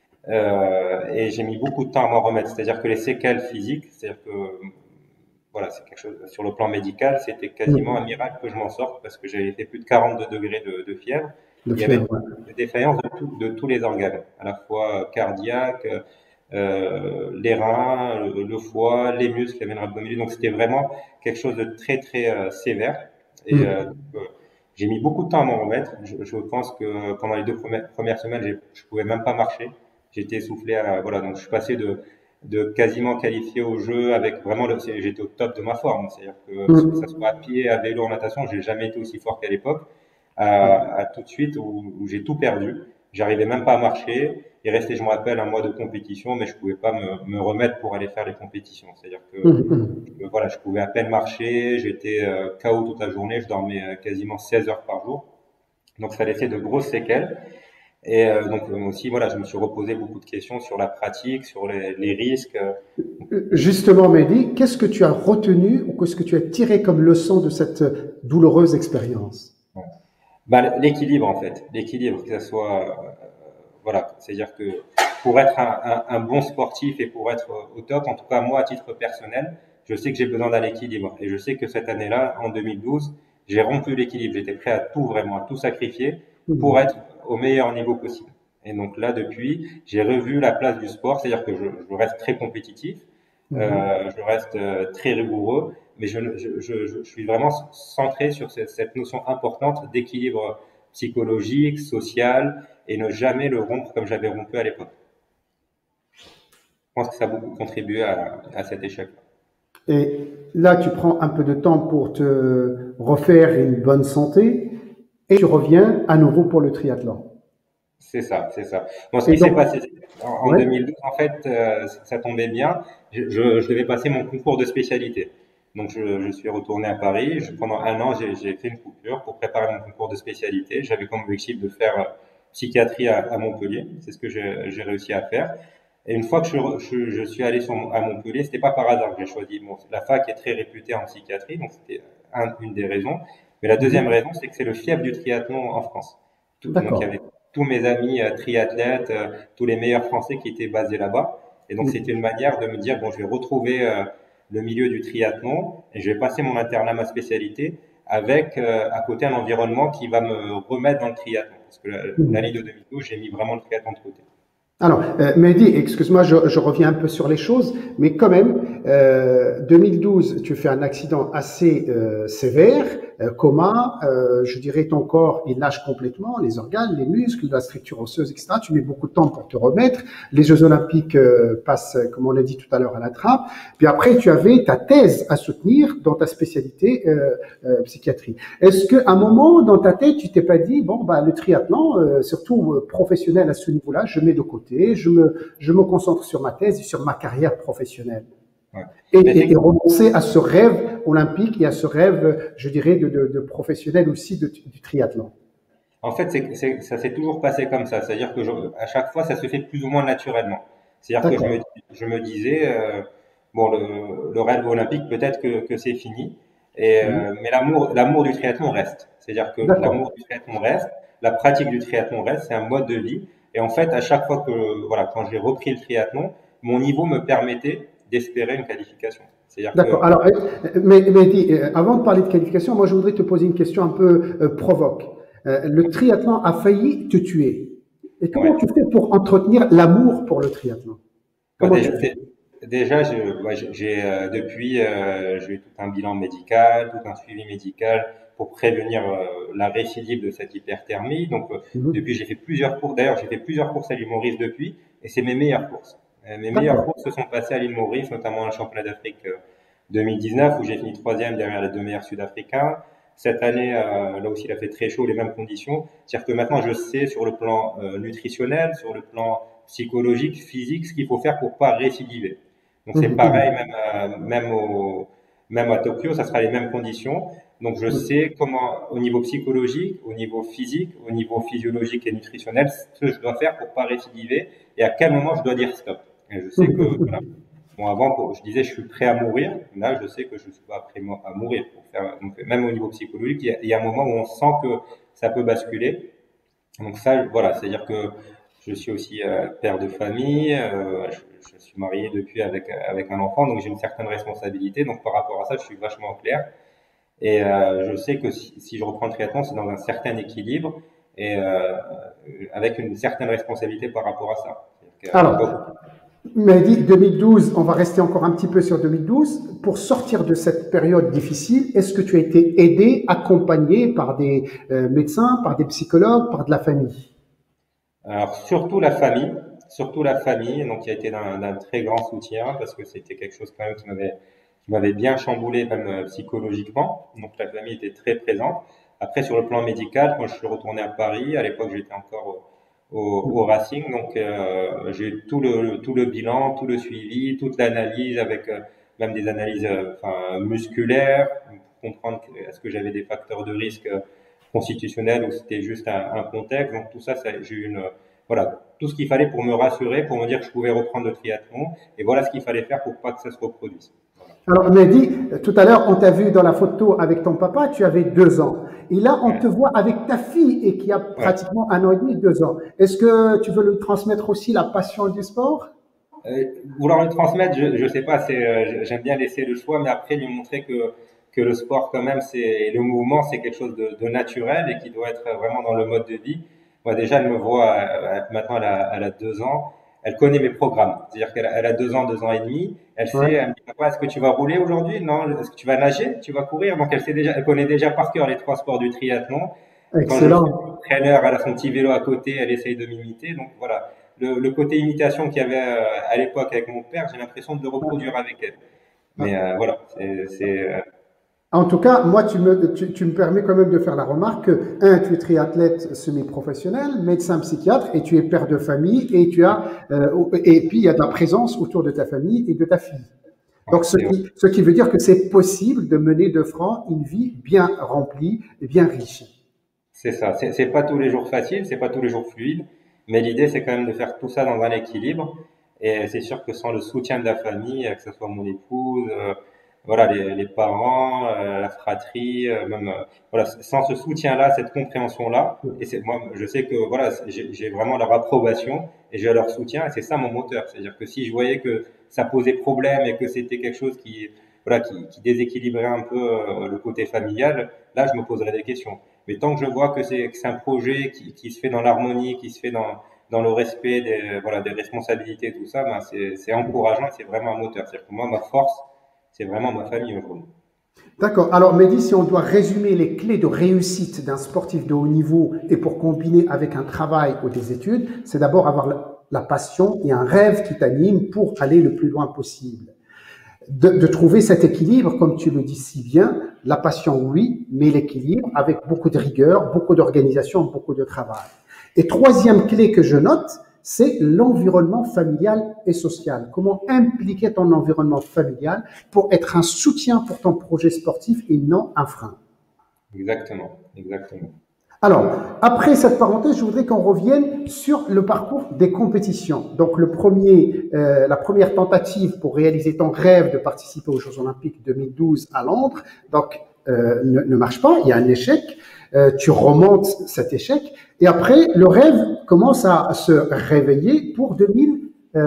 Euh, et j'ai mis beaucoup de temps à m'en remettre. C'est-à-dire que les séquelles physiques, c'est-à-dire que voilà, c'est quelque chose sur le plan médical, c'était quasiment un Mm. miracle que je m'en sorte parce que j'avais fait plus de quarante-deux degrés de, de fièvre. De Il y avait fièvre, ouais. des défaillances de, tout- de tous les organes, à la fois cardiaque, euh, les reins, le, le foie, les muscles, la veine abdominale. Donc c'était vraiment quelque chose de très très euh, sévère. Et euh, Mm. donc, euh, j'ai mis beaucoup de temps à m'en remettre. Je, je pense que pendant les deux premières, premières semaines, j'ai- je pouvais même pas marcher. J'étais essoufflé. À, voilà, donc je suis passé de de quasiment qualifié au jeu avec vraiment le, c'est- j'étais au top de ma forme. C'est-à-dire que que ça soit à Mm. pied, à vélo, en natation, j'ai jamais été aussi fort qu'à l'époque. À, à tout de suite où, où j'ai tout perdu. J'arrivais même pas à marcher. Il restait, je me rappelle, un mois de compétition, mais je pouvais pas me, me remettre pour aller faire les compétitions. C'est-à-dire que Mm. Mm. euh, voilà, je pouvais à peine marcher. J'étais euh, K O toute la journée. Je dormais euh, quasiment seize heures par jour. Donc ça laissait de grosses séquelles. Et euh, donc euh, aussi, voilà, je me suis reposé beaucoup de questions sur la pratique, sur les, les risques. euh, Justement, Mehdi, qu'est-ce que tu as retenu ou qu'est-ce que tu as tiré comme leçon de cette douloureuse expérience? Bah, l'équilibre en fait, l'équilibre, que ce soit, euh, voilà, c'est-à-dire que pour être un, un, un bon sportif et pour être au top, en tout cas moi à titre personnel, je sais que j'ai besoin d'un équilibre et je sais que cette année-là, en deux mille douze, j'ai rompu l'équilibre, j'étais prêt à tout vraiment, à tout sacrifier pour être Mm. au meilleur niveau possible. Et donc là, depuis, j'ai revu la place du sport, c'est-à-dire que je, je reste très compétitif, Mhm. euh, je reste euh, très rigoureux, mais je, je, je, je suis vraiment centré sur cette, cette notion importante d'équilibre psychologique, social, et ne jamais le rompre comme j'avais rompu à l'époque. pense que ça a beaucoup contribué à, à cet échec. Et là, tu prends un peu de temps pour te refaire une bonne santé et tu reviens à nouveau pour le triathlon. C'est ça, c'est ça. Bon, ce Et qui s'est donc, passé en, en ouais, deux mille douze, en fait, euh, ça tombait bien. Je, je, je devais passer mon concours de spécialité. Donc, je, je suis retourné à Paris. Je- pendant un an, j'ai j'ai fait une coupure pour préparer mon concours de spécialité. J'avais comme objectif de faire euh, psychiatrie à, à Montpellier. C'est ce que j'ai j'ai réussi à faire. Et une fois que je, re- je, je suis allé sur, Mon- à Montpellier, c'était pas par hasard que j'ai choisi. Bon, la fac est très réputée en psychiatrie, donc c'était un- une des raisons. Mais la deuxième mhm, raison, c'est que c'est le fief du triathlon en France. Tout- donc, il y d'accord. avait tous mes amis euh, triathlètes, euh, tous les meilleurs Français qui étaient basés là-bas. Et donc, c'était Mhm. une manière de me dire, bon, je vais retrouver euh, le milieu du triathlon et je vais passer mon internat, ma spécialité, avec euh, à côté un environnement qui va me remettre dans le triathlon. Parce que la- l'année Mhm. de deux mille douze, j'ai mis vraiment le triathlon de côté. Alors, euh, Mehdi, excuse-moi, je, je reviens un peu sur les choses, mais quand même, euh, deux mille douze, tu fais un accident assez euh, sévère, euh, coma, euh, je dirais ton corps, il lâche complètement, les organes, les muscles, la structure osseuse, et cetera. Tu mets beaucoup de temps pour te remettre. Les Jeux Olympiques euh, passent, comme on l'a dit tout à l'heure, à la trappe. Puis après, tu avais ta thèse à soutenir dans ta spécialité euh, euh, psychiatrie. Est-ce qu'à un moment, dans ta tête, tu t'es pas dit, bon, bah, le triathlon, euh, surtout euh, professionnel à ce niveau-là, je mets de côté, je me, je me concentre sur ma thèse et sur ma carrière professionnelle Ouais. et, Mais et, et c'est renoncer à ce rêve olympique et à ce rêve, je dirais, de, de, de professionnel aussi de, du triathlon. En fait, c'est, c'est- ça s'est toujours passé comme ça. C'est-à-dire que je- à chaque fois, ça se fait plus ou moins naturellement. C'est-à-dire que je me, D'accord. je me disais, euh, bon, le, le rêve olympique, peut-être que, que c'est fini. Et, Mhm. euh, mais l'amour, l'amour du triathlon reste. C'est-à-dire que D'accord. l'amour du triathlon reste, la pratique du triathlon reste, c'est un mode de vie. Et en fait, à chaque fois que, voilà, quand j'ai repris le triathlon, mon niveau me permettait d'espérer une qualification. C'est-à-dire D'accord. que, Alors, euh, mais, mais dis, euh, avant de parler de qualification, moi, je voudrais te poser une question un peu euh, provoque. Euh, le triathlon a failli te tuer. Et comment ouais. tu fais pour entretenir l'amour pour le triathlon? Bah, Comment déjà, tu fais? dé- déjà, je- ouais, j'ai j'ai, euh, depuis euh, j'ai eu tout un bilan médical, tout un suivi médical pour prévenir euh, la récidive de cette hyperthermie. Donc, euh, depuis, Mhm. j'ai fait plusieurs courses. D'ailleurs, j'ai fait plusieurs courses à l'île Maurice depuis, et c'est mes meilleures courses. Euh, mes meilleures D'accord. courses se sont passées à l'île Maurice, notamment un championnat d'Afrique euh, deux mille dix-neuf où j'ai fini troisième derrière les deux meilleurs Sud-Africains. Cette année, euh, là aussi, il a fait très chaud, les mêmes conditions. C'est-à-dire que maintenant, je sais sur le plan euh, nutritionnel, sur le plan psychologique, physique, ce qu'il faut faire pour pas récidiver. Donc c'est Mhm, pareil, mhm, même, euh, même, au, même à Tokyo, ça sera les mêmes conditions. Donc je mhm, sais comment, au niveau psychologique, au niveau physique, au niveau physiologique et nutritionnel, ce que je dois faire pour pas récidiver et à quel moment je dois dire stop. Et je sais mhm, que, voilà. mhm. Bon, avant, pour- je disais je suis prêt à mourir. Là, je sais que je suis pas prêt mo- à mourir. Pour faire, donc, même au niveau psychologique, il y, a, il y a un moment où on sent que ça peut basculer. Donc ça, voilà, c'est-à-dire que je suis aussi euh, père de famille, euh, je, je suis marié depuis avec avec un enfant, donc j'ai une certaine responsabilité. Donc par rapport à ça, je suis vachement clair. Et euh, je sais que si, si je reprends le triathlon, c'est dans un certain équilibre et euh, avec une certaine responsabilité par rapport à ça. C'est-à-dire qu'à l'époque, Alors, Mehdi, deux mille douze, on va rester encore un petit peu sur deux mille douze. Pour sortir de cette période difficile, est-ce que tu as été aidé, accompagné par des euh, médecins, par des psychologues, par de la famille? alors surtout la famille, surtout la famille, donc qui a été d'un d'un très grand soutien parce que c'était quelque chose quand même qui m'avait qui m'avait bien chamboulé même euh, psychologiquement. Donc la famille était très présente. Après sur le plan médical, quand je suis retourné à Paris, à l'époque j'étais encore au, au, au Racing, donc euh, j'ai eu tout le tout le bilan, tout le suivi, toute l'analyse avec euh, même des analyses euh, enfin, musculaires pour comprendre que- est-ce que j'avais des facteurs de risque euh, constitutionnels ou c'était juste un, un contexte. Donc tout ça, ça j'ai eu une voilà, tout ce qu'il fallait pour me rassurer, pour me dire que je pouvais reprendre le triathlon. Et voilà ce qu'il fallait faire pour pas que ça se reproduise. Voilà. Alors, Mehdi, tout à l'heure, on t'a vu dans la photo avec ton papa, tu avais deux ans. Et là, on Ouais. te voit avec ta fille et qui a Ouais. pratiquement un an et demi, deux ans. Est-ce que tu veux lui transmettre aussi la passion du sport? Euh, vouloir le transmettre, je, je sais pas, c'est, euh, j'aime bien laisser le choix, mais après lui montrer que que le sport quand même, c'est le mouvement, c'est quelque chose de, de naturel et qui doit être vraiment dans le mode de vie. Moi déjà, elle me voit euh, maintenant, elle a, elle a deux ans, elle connaît mes programmes, c'est-à-dire qu'elle a, elle a deux ans, deux ans et demi, elle sait, Ouais, elle me dit papa, est-ce que tu vas rouler aujourd'hui? Non, est-ce que tu vas nager? Tu vas courir? Donc elle sait déjà, elle connaît déjà par cœur les trois sports du triathlon. Quand je suis excellent. entraîneur, elle a son petit vélo à côté, elle essaye de m'imiter. Donc voilà, le, le côté imitation qu'il y avait euh, à l'époque avec mon père, j'ai l'impression de le reproduire avec elle. Mais euh, voilà, c'est, c'est, euh, En tout cas, moi, tu me, tu, tu me permets quand même de faire la remarque que, un, tu es triathlète semi-professionnel, médecin psychiatre, et tu es père de famille, et tu as, euh, et puis il y a de la présence autour de ta famille et de ta fille. ouais, Donc, ce c'est, qui, ce qui veut dire que c'est possible de mener de front une vie bien remplie et bien riche. c'est ça. C'est c'est pas tous les jours facile, c'est pas tous les jours fluide, mais l'idée c'est quand même de faire tout ça dans un équilibre. Et c'est sûr que sans le soutien de la famille, euh, que ce soit mon épouse, euh, voilà, les, les parents, euh, la fratrie, euh, même, euh, voilà, sans ce soutien-là, cette compréhension-là, et c'est moi, je sais que voilà, j'ai j'ai vraiment leur approbation et j'ai leur soutien, et c'est ça mon moteur. C'est-à-dire que si je voyais que ça posait problème et que c'était quelque chose qui, voilà, qui, qui déséquilibrait un peu euh, le côté familial, là, je me poserais des questions. Mais tant que je vois que c'est que c'est un projet qui, qui se fait dans l'harmonie, qui se fait dans, dans le respect des, voilà, des responsabilités, tout ça, ben c'est, c'est encourageant et c'est vraiment un moteur. C'est-à-dire que moi, ma force, c'est vraiment ma famille aujourd'hui. D'accord. Alors, Mehdi, si on doit résumer les clés de réussite d'un sportif de haut niveau et pour combiner avec un travail ou des études, c'est d'abord avoir la, la passion et un rêve qui t'anime pour aller le plus loin possible. De, de trouver cet équilibre, comme tu le dis si bien, la passion, oui, mais l'équilibre avec beaucoup de rigueur, beaucoup d'organisation, beaucoup de travail. Et troisième clé que je note, c'est l'environnement familial et social. Comment impliquer ton environnement familial pour être un soutien pour ton projet sportif et non un frein. Exactement, exactement. Alors, après cette parenthèse, je voudrais qu'on revienne sur le parcours des compétitions. Donc, le premier, euh, la première tentative pour réaliser ton rêve de participer aux Jeux Olympiques deux mille douze à Londres, donc euh, ne, ne marche pas. Il y a un échec. Euh, tu remontes cet échec, et après, le rêve commence à se réveiller pour deux mille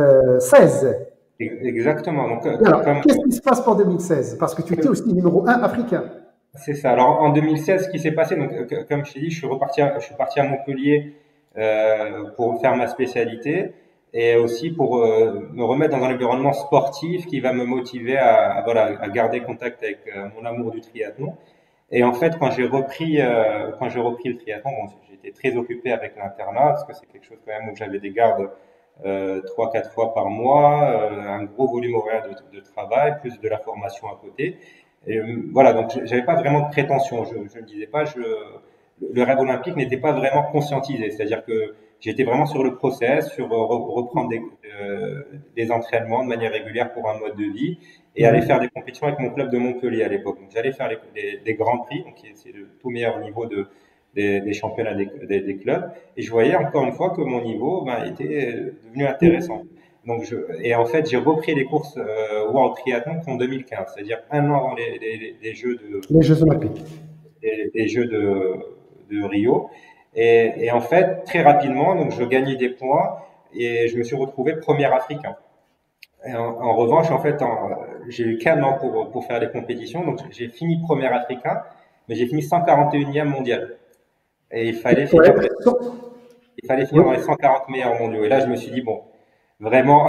seize. Exactement. Donc, euh, Alors, comme, qu'est-ce qui se passe pour deux mille seize? Parce que tu étais aussi numéro un africain. c'est ça. Alors, en deux mille seize, ce qui s'est passé, donc, euh, comme je t'ai dit, je suis reparti à, je suis parti à Montpellier euh, pour faire ma spécialité et aussi pour euh, me remettre dans un environnement sportif qui va me motiver à, à, voilà, à garder contact avec euh, mon amour du triathlon. Et en fait, quand j'ai repris, euh, quand j'ai repris le triathlon, bon, j'étais très occupé avec l'internat parce que c'est quelque chose quand même où j'avais des gardes euh, trois, quatre fois par mois, euh, un gros volume horaire de, de travail, plus de la formation à côté. Et, euh, voilà, donc j'avais pas vraiment de prétention. Je, je ne disais pas, je, le rêve olympique n'était pas vraiment conscientisé. C'est-à-dire que j'étais vraiment sur le process, sur euh, reprendre des, euh, des entraînements de manière régulière pour un mode de vie et aller faire des compétitions avec mon club de Montpellier à l'époque. Donc j'allais faire les, les, les grands prix, donc c'est le tout meilleur niveau de, des, des championnats des, des, des, clubs, et je voyais encore une fois que mon niveau ben, était devenu intéressant. Donc je, et en fait, j'ai repris les courses euh, World Triathlon en deux mille quinze, c'est-à-dire un an avant les, les, les Jeux de Les Jeux Olympiques. les, les Jeux de, de Rio. Et, et en fait, très rapidement, donc je gagnais des points et je me suis retrouvé premier africain. En, en, revanche, en fait, j'ai eu qu'un an pour, pour faire les compétitions, donc j'ai fini premier africain, mais j'ai fini cent quarante et unième mondial. Et il fallait finir, il fallait finir dans les cent quarante meilleurs mondiaux. Et là, je me suis dit, bon, vraiment,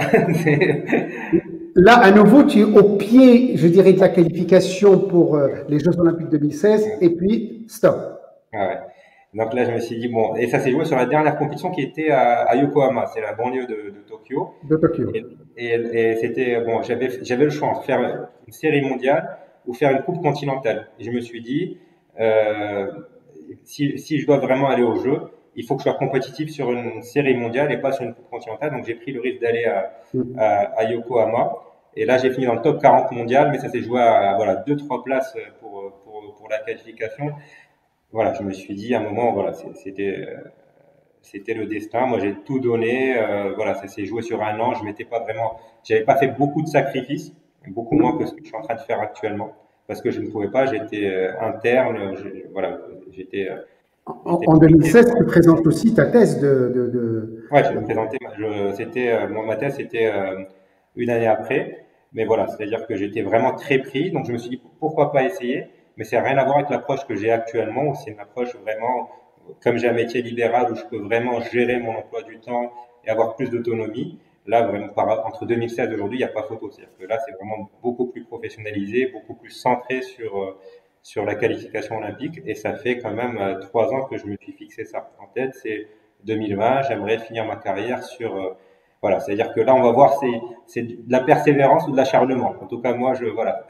là, à nouveau, tu es au pied, je dirais, de la qualification pour euh, les Jeux Olympiques deux mille seize, et puis stop. Ah ouais. Donc là, je me suis dit, bon, et ça s'est joué sur la dernière compétition qui était à, à Yokohama, c'est la banlieue de, de Tokyo. De Tokyo. Et, et, et c'était, bon, j'avais, j'avais le choix entre faire une série mondiale ou faire une coupe continentale. Et je me suis dit, euh, si, si je dois vraiment aller au jeu, il faut que je sois compétitif sur une série mondiale et pas sur une coupe continentale. Donc j'ai pris le risque d'aller à, à, à Yokohama. Et là, j'ai fini dans le top quarante mondial, mais ça s'est joué à, voilà, deux, trois places pour, pour, pour la qualification. Voilà, je me suis dit à un moment, voilà, c'était, c'était le destin. Moi, j'ai tout donné. Euh, voilà, ça s'est joué sur un an. Je m'étais pas vraiment, j'avais pas fait beaucoup de sacrifices, beaucoup moins que ce que je suis en train de faire actuellement, parce que je ne pouvais pas. J'étais euh, interne. Je, voilà, j'étais. Euh, en, en deux mille seize, tu présentes aussi ta thèse de. de, de... Ouais, je vais présenter. Je, c'était, euh, moi, ma thèse, c'était euh, une année après. Mais voilà, c'est-à-dire que j'étais vraiment très pris. Donc, je me suis dit pourquoi pas essayer. Mais c'est rien à voir avec l'approche que j'ai actuellement, où c'est une approche vraiment, comme j'ai un métier libéral où je peux vraiment gérer mon emploi du temps et avoir plus d'autonomie. Là, vraiment, par, entre deux mille seize et aujourd'hui, il n'y a pas photo. C'est-à-dire que là, c'est vraiment beaucoup plus professionnalisé, beaucoup plus centré sur, euh, sur la qualification olympique. Et ça fait quand même euh, trois ans que je me suis fixé ça en tête. C'est deux mille vingt, j'aimerais finir ma carrière sur, euh, voilà, c'est-à-dire que là, on va voir, c'est, c'est de la persévérance ou de l'acharnement. En tout cas, moi, je, voilà.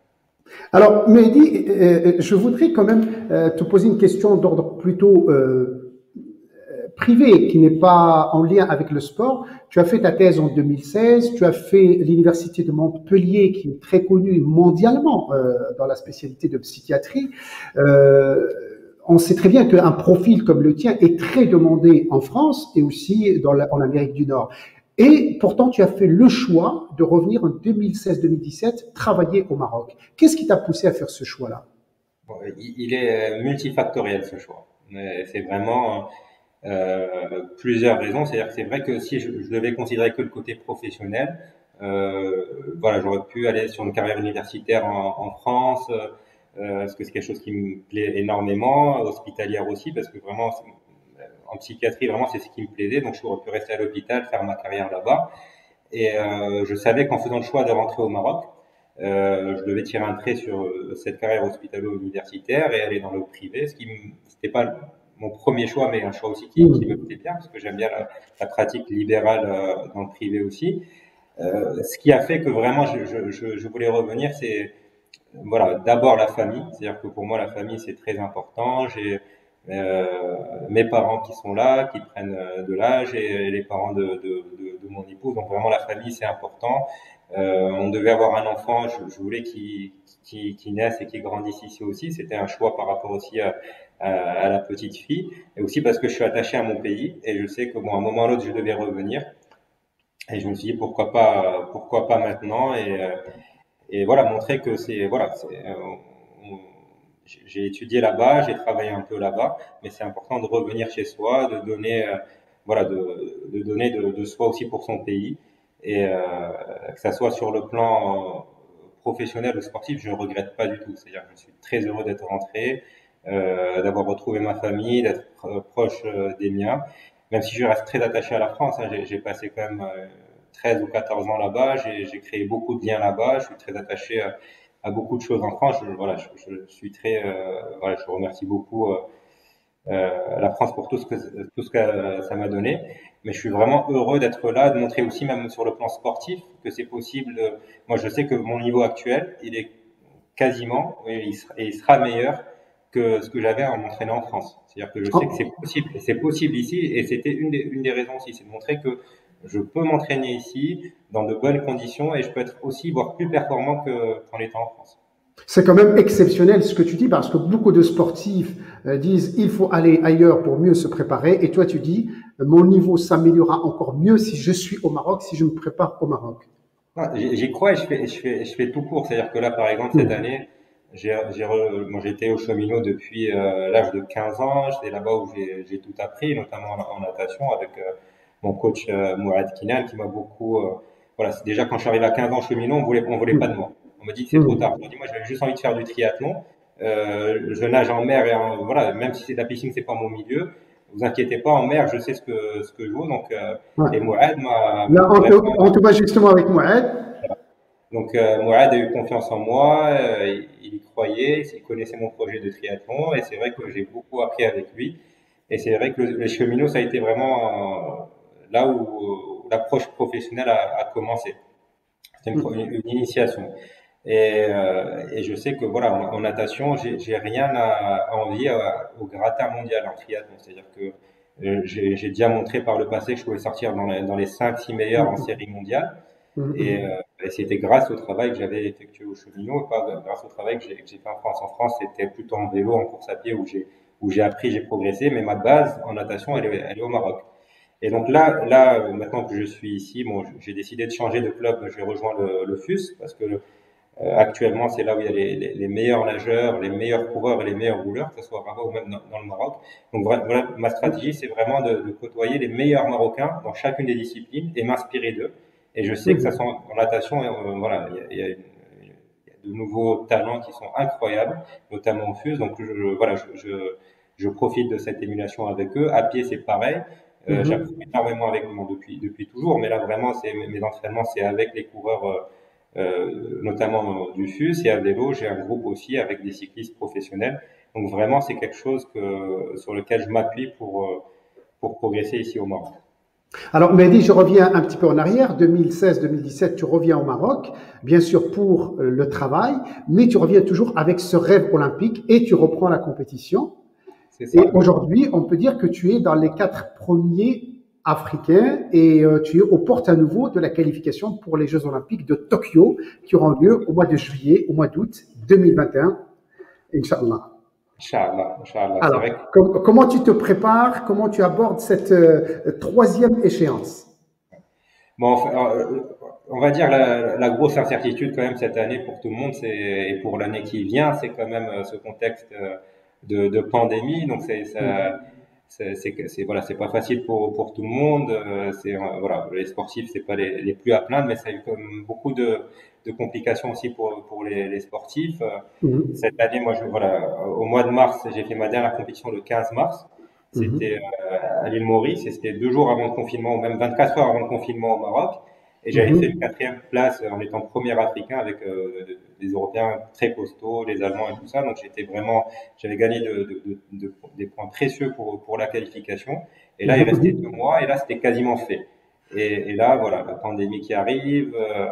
Alors, Mehdi, euh, je voudrais quand même euh, te poser une question d'ordre plutôt euh, privé, qui n'est pas en lien avec le sport. Tu as fait ta thèse en deux mille seize, tu as fait l'université de Montpellier, qui est très connue mondialement euh, dans la spécialité de psychiatrie. Euh, on sait très bien qu'un profil comme le tien est très demandé en France et aussi dans la, en Amérique du Nord. Et pourtant, tu as fait le choix de revenir en deux mille seize deux mille dix-sept travailler au Maroc. Qu'est-ce qui t'a poussé à faire ce choix-là? Bon, il il est multifactoriel ce choix. Mais c'est vraiment euh, plusieurs raisons. C'est-à-dire que c'est vrai que si je, je devais considérer que le côté professionnel, euh, voilà, j'aurais pu aller sur une carrière universitaire en, en France, euh, parce que c'est quelque chose qui me plaît énormément, hospitalière aussi, parce que vraiment, en psychiatrie, vraiment, c'est ce qui me plaisait. Donc, j'aurais pu rester à l'hôpital, faire ma carrière là-bas. Et euh, je savais qu'en faisant le choix de rentrer au Maroc, euh, je devais tirer un trait sur euh, cette carrière hospitalo-universitaire et aller dans le privé, ce qui n'était pas mon premier choix, mais un choix aussi qui, qui me Mmh. plaît bien, parce que j'aime bien la, la pratique libérale euh, dans le privé aussi. Euh, ce qui a fait que vraiment je, je, je, je voulais revenir, c'est voilà, d'abord la famille, c'est-à-dire que pour moi la famille c'est très important. J'ai euh, mes parents qui sont là, qui prennent euh, de l'âge et les parents de, de, de, de mon épouse. Donc vraiment la famille c'est important. Euh, on devait avoir un enfant, je, je voulais qu'il qu'il qu'il naisse et qu'il grandisse ici aussi. C'était un choix par rapport aussi à, à, à la petite fille et aussi parce que je suis attaché à mon pays et je sais que bon à un moment ou à l'autre je devais revenir. Et je me suis dit pourquoi pas pourquoi pas maintenant et euh, et voilà, montrer que c'est, voilà, c'est, euh, on- j'ai étudié là-bas, j'ai travaillé un peu là-bas, mais c'est important de revenir chez soi, de donner, euh, voilà, de, de donner de, de soi aussi pour son pays, et euh, que ça soit sur le plan euh, professionnel ou sportif, je ne regrette pas du tout. C'est-à-dire que je suis très heureux d'être rentré, euh, d'avoir retrouvé ma famille, d'être pro- proche euh, des miens, même si je reste très attaché à la France. Hein, j'ai j'ai passé quand même euh, treize ou quatorze ans là-bas, j'ai j'ai créé beaucoup de liens là-bas, je suis très attaché à, à beaucoup de choses en France. Je, voilà, je, je suis très, euh, voilà, je remercie beaucoup euh, euh, la France pour tout ce que tout ce que ça m'a donné. Mais je suis vraiment heureux d'être là, de montrer aussi même sur le plan sportif que c'est possible. de- Moi, je sais que mon niveau actuel, il est quasiment, et il sera, et il sera meilleur que ce que j'avais en m'entraînant en France. C'est-à-dire que je sais que c'est En- possible, et c'est possible ici, et c'était une des, une des raisons aussi, c'est de montrer que je peux m'entraîner ici dans de bonnes conditions et je peux être aussi, voire plus performant que, qu'en étant en France. C'est quand même exceptionnel ce que tu dis parce que beaucoup de sportifs euh, disent il faut aller ailleurs pour mieux se préparer et toi tu dis mon niveau s'améliorera encore mieux si je suis au Maroc, si je me prépare au Maroc. Ah, J'y j'y crois et je fais, je fais, je fais tout court. C'est-à-dire que là, par exemple, cette Mmh. année, j'ai, j'ai, re- moi, j'étais au cheminot depuis euh, l'âge de quinze ans. J'étais là-bas où j'ai, j'ai tout appris, notamment en, en natation avec euh, mon coach euh, Mourad Kinal qui m'a beaucoup. Euh, voilà, c'est déjà quand je suis arrivé à quinze ans au cheminot, on voulait, on voulait pas de Mmh. moi. On me dit que c'est trop tard. Mmh. Je me dis, moi, j'avais juste envie de faire du triathlon. Euh, je nage en mer et en, voilà, même si c'est de la piscine, c'est pas mon milieu. Vous inquiétez pas, en mer, je sais ce que ce que je vaux. Donc, euh, Ouais. et Mourad m'a Là, on te, vraiment. on te voit justement avec Mohamed. Donc, euh, Mourad a eu confiance en moi, euh, il, il y croyait, il connaissait mon projet de triathlon, et c'est vrai que j'ai beaucoup appris avec lui. Et c'est vrai que le, le cheminot, ça a été vraiment euh, là où, où l'approche professionnelle a, a commencé. C'était une, pro- une- une initiation. Et, euh, et je sais que voilà, en, en natation, j'ai j'ai rien à, à envier à- au gratin mondial en triathlon. C'est-à-dire que euh, j'ai j'ai déjà montré par le passé que je pouvais sortir dans les, dans les cinq six meilleurs en série mondiale. Et, Mmh. euh, et c'était grâce au travail que j'avais effectué au cheminot, et pas grâce au travail que j'ai que j'ai fait en France. En France, c'était plutôt en vélo, en course à pied où j'ai où j'ai appris, j'ai progressé, mais ma base en natation, elle est, elle est au Maroc. Et donc là, là, euh, maintenant que je suis ici, bon, j'ai décidé de changer de club. J'ai rejoint le, le F U S parce que euh, actuellement, c'est là où il y a les, les, les meilleurs nageurs, les meilleurs coureurs et les meilleurs rouleurs, que ce soit à Rabat ou même dans, dans le Maroc. Donc voilà, ma stratégie, c'est vraiment de, de côtoyer les meilleurs Marocains dans chacune des disciplines et m'inspirer d'eux. Et je sais que ça Mmh. sont en natation, euh, voilà, il y a, il y a une- il y a de nouveaux talents qui sont incroyables, notamment au F U S. Donc je, voilà, je, je, je profite de cette émulation avec eux. À pied, c'est pareil. Euh, J'apprends Mmh. énormément avec eux depuis, depuis toujours, mais là vraiment, c'est mes entraînements, c'est avec les coureurs, euh, euh, notamment euh, du F U S, et à vélo, j'ai un groupe aussi avec des cyclistes professionnels. Donc vraiment, c'est quelque chose que, sur lequel je m'appuie pour, euh, pour progresser ici au Maroc. Alors, Mehdi, je reviens un petit peu en arrière, deux mille seize deux mille dix-sept, tu reviens au Maroc, bien sûr pour euh, le travail, mais tu reviens toujours avec ce rêve olympique et tu reprends la compétition. C'est Et ça. aujourd'hui, on peut dire que tu es dans les quatre premiers africains et euh, tu es aux portes à nouveau de la qualification pour les Jeux olympiques de Tokyo qui auront lieu au mois de juillet, au mois d'août deux mille vingt et un, Inch'Allah. Inch'Allah, Inch'Allah. C'est vrai que Alors, com- comment tu te prépares, comment tu abordes cette euh, troisième échéance? bon, enfin, euh, on va dire la, la grosse incertitude quand même cette année pour tout le monde, c'est et pour l'année qui vient, c'est quand même euh, ce contexte euh, de, de pandémie. Donc c'est ça, c'est c'est que- c'est- voilà, c'est pas facile pour pour tout le monde. euh, C'est euh, voilà, les sportifs c'est pas les, les plus à plaindre, mais ça a eu comme beaucoup de de complications aussi pour pour les, les sportifs. Euh, Mhm. Cette année, moi, je, voilà, au mois de mars, j'ai fait ma dernière compétition le quinze mars. C'était Mhm. euh, à l'île Maurice et c'était deux jours avant le confinement, ou même vingt-quatre heures avant le confinement au Maroc. Et j'avais fait une Mhm. quatrième place en étant premier africain avec euh, des Européens très costauds, les Allemands et tout ça. Donc j'étais vraiment, j'avais gagné de, de, de, de, des points précieux pour, pour la qualification. Et là, il restait deux Mhm. mois et là, c'était quasiment fait. Et, et là, voilà, la pandémie qui arrive, euh,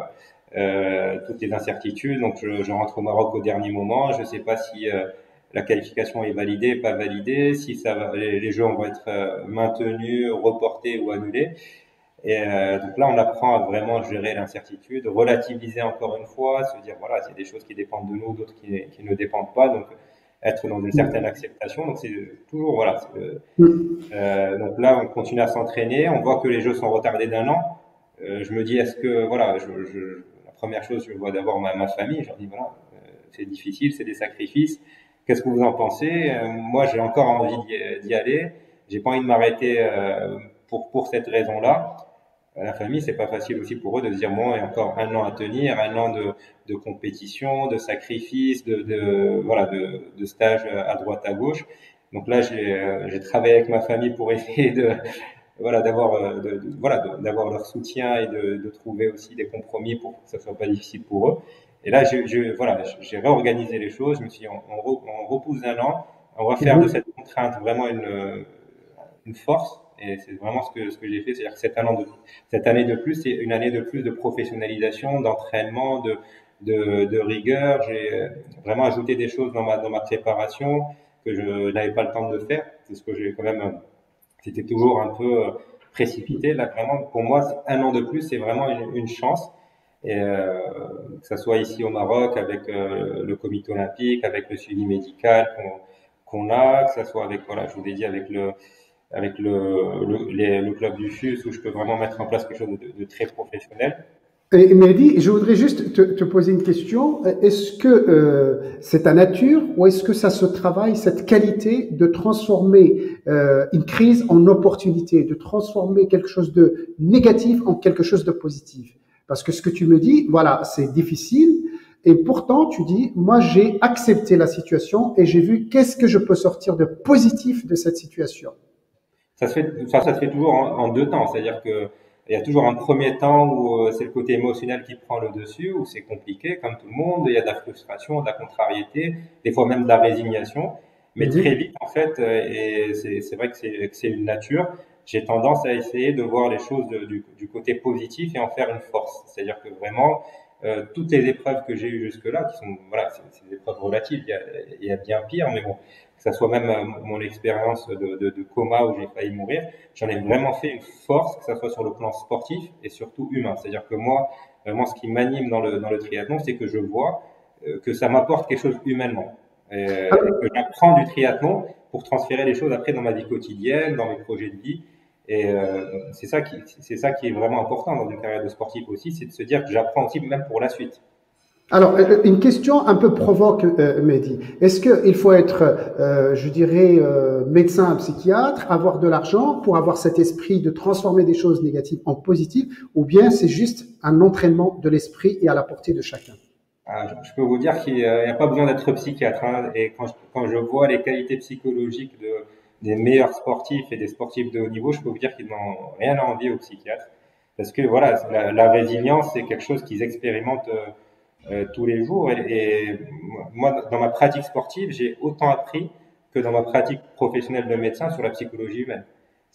euh, toutes les incertitudes. Donc je, je rentre au Maroc au dernier moment. Je ne sais pas si euh, la qualification est validée, pas validée, si ça va, les, les jeux vont être euh, maintenus, reportés ou annulés. Et euh, donc là, on apprend à vraiment gérer l'incertitude, relativiser encore une fois, se dire voilà, c'est des choses qui dépendent de nous, d'autres qui, qui ne dépendent pas. Donc être dans une certaine acceptation. Donc c'est toujours voilà. c'est, Mhm. Euh, donc là, on continue à s'entraîner. On voit que les jeux sont retardés d'un an. Euh, je me dis est-ce que voilà, je, je, la première chose, je vois d'abord ma, ma famille. Je leur dis voilà, euh, c'est difficile, c'est des sacrifices. Qu'est-ce que vous en pensez? Euh, moi, j'ai encore envie d'y, d'y aller. J'ai pas envie de m'arrêter euh, pour pour cette raison-là. À la famille, c'est pas facile aussi pour eux de se dire bon, il y a encore un an à tenir, un an de, de compétition, de sacrifice, de, de voilà, de, de stage à droite à gauche. Donc là, j'ai euh, j'ai travaillé avec ma famille pour essayer de voilà d'avoir euh, de, de- voilà de- d'avoir leur soutien et de, de trouver aussi des compromis pour que ça soit pas difficile pour eux. Et là, je, je voilà, j'ai réorganisé les choses. Je me suis dit, on, on, re- on repousse d'un an, on va faire de cette Mhm. contrainte vraiment une une force. Et c'est vraiment ce que, ce que j'ai fait. C'est-à-dire que cette année, de, cette année de plus, c'est une année de plus de professionnalisation, d'entraînement, de, de, de rigueur. J'ai euh, vraiment ajouté des choses dans ma, dans ma préparation que je n'avais pas le temps de faire. C'est ce que j'ai quand même, c'était toujours un peu euh, précipité. Là, vraiment, pour moi, un an de plus, c'est vraiment une, une chance. Et euh, que ça soit ici au Maroc avec euh, le comité olympique, avec le suivi médical qu'on qu'on a, que ça soit avec, voilà, je vous l'ai dit, avec le, avec le, le, les, le club du FUS où je peux vraiment mettre en place quelque chose de, de très professionnel. Et Mehdi, je voudrais juste te, te poser une question. Est-ce que euh, c'est ta nature ou est-ce que ça se travaille, cette qualité de transformer euh, une crise en opportunité, de transformer quelque chose de négatif en quelque chose de positif? Parce que ce que tu me dis, voilà, c'est difficile. Et pourtant, tu dis, moi, j'ai accepté la situation et j'ai vu qu'est-ce que je peux sortir de positif de cette situation. Ça se fait, enfin, ça se fait toujours en, en deux temps, c'est-à-dire que il y a toujours un premier temps où euh, c'est le côté émotionnel qui prend le dessus, où c'est compliqué, comme tout le monde, il y a de la frustration, de la contrariété, des fois même de la résignation, mais très Mhm. vite en fait, euh, et c'est c'est vrai que c'est que c'est une nature, j'ai tendance à essayer de voir les choses de- du, du côté positif et en faire une force, c'est-à-dire que vraiment euh, toutes les épreuves que j'ai eues jusque-là, qui sont voilà, c'est c'est des épreuves relatives, il y a, il y a bien pire, mais bon, que ça soit même euh, mon expérience de, de, de coma où j'ai failli mourir, j'en ai vraiment fait une force, que ça soit sur le plan sportif et surtout humain. C'est-à-dire que moi, vraiment, ce qui m'anime dans le, dans le triathlon, c'est que je vois euh, que ça m'apporte quelque chose humainement. Euh, et que j'apprends du triathlon pour transférer les choses après dans ma vie quotidienne, dans mes projets de vie. Et euh, c'est ça qui, c'est ça qui est vraiment important dans une carrière de sportif aussi, c'est de se dire que j'apprends aussi même pour la suite. Alors, euh, une question un peu provoque, euh, Mehdi. Est-ce qu'il faut être, euh, je dirais, euh, médecin, psychiatre, avoir de l'argent pour avoir cet esprit de transformer des choses négatives en positives, ou bien c'est juste un entraînement de l'esprit et à la portée de chacun? Ah, je je peux vous dire qu'il n'y a pas besoin d'être psychiatre, hein. Et quand je, quand je vois les qualités psychologiques de, des meilleurs sportifs et des sportifs de haut niveau, je peux vous dire qu'ils n'ont rien à envier aux psychiatres. Parce que voilà, la, la résilience, c'est quelque chose qu'ils expérimentent euh, euh, tous les jours. Et, et moi, dans ma pratique sportive, j'ai autant appris que dans ma pratique professionnelle de médecin sur la psychologie humaine.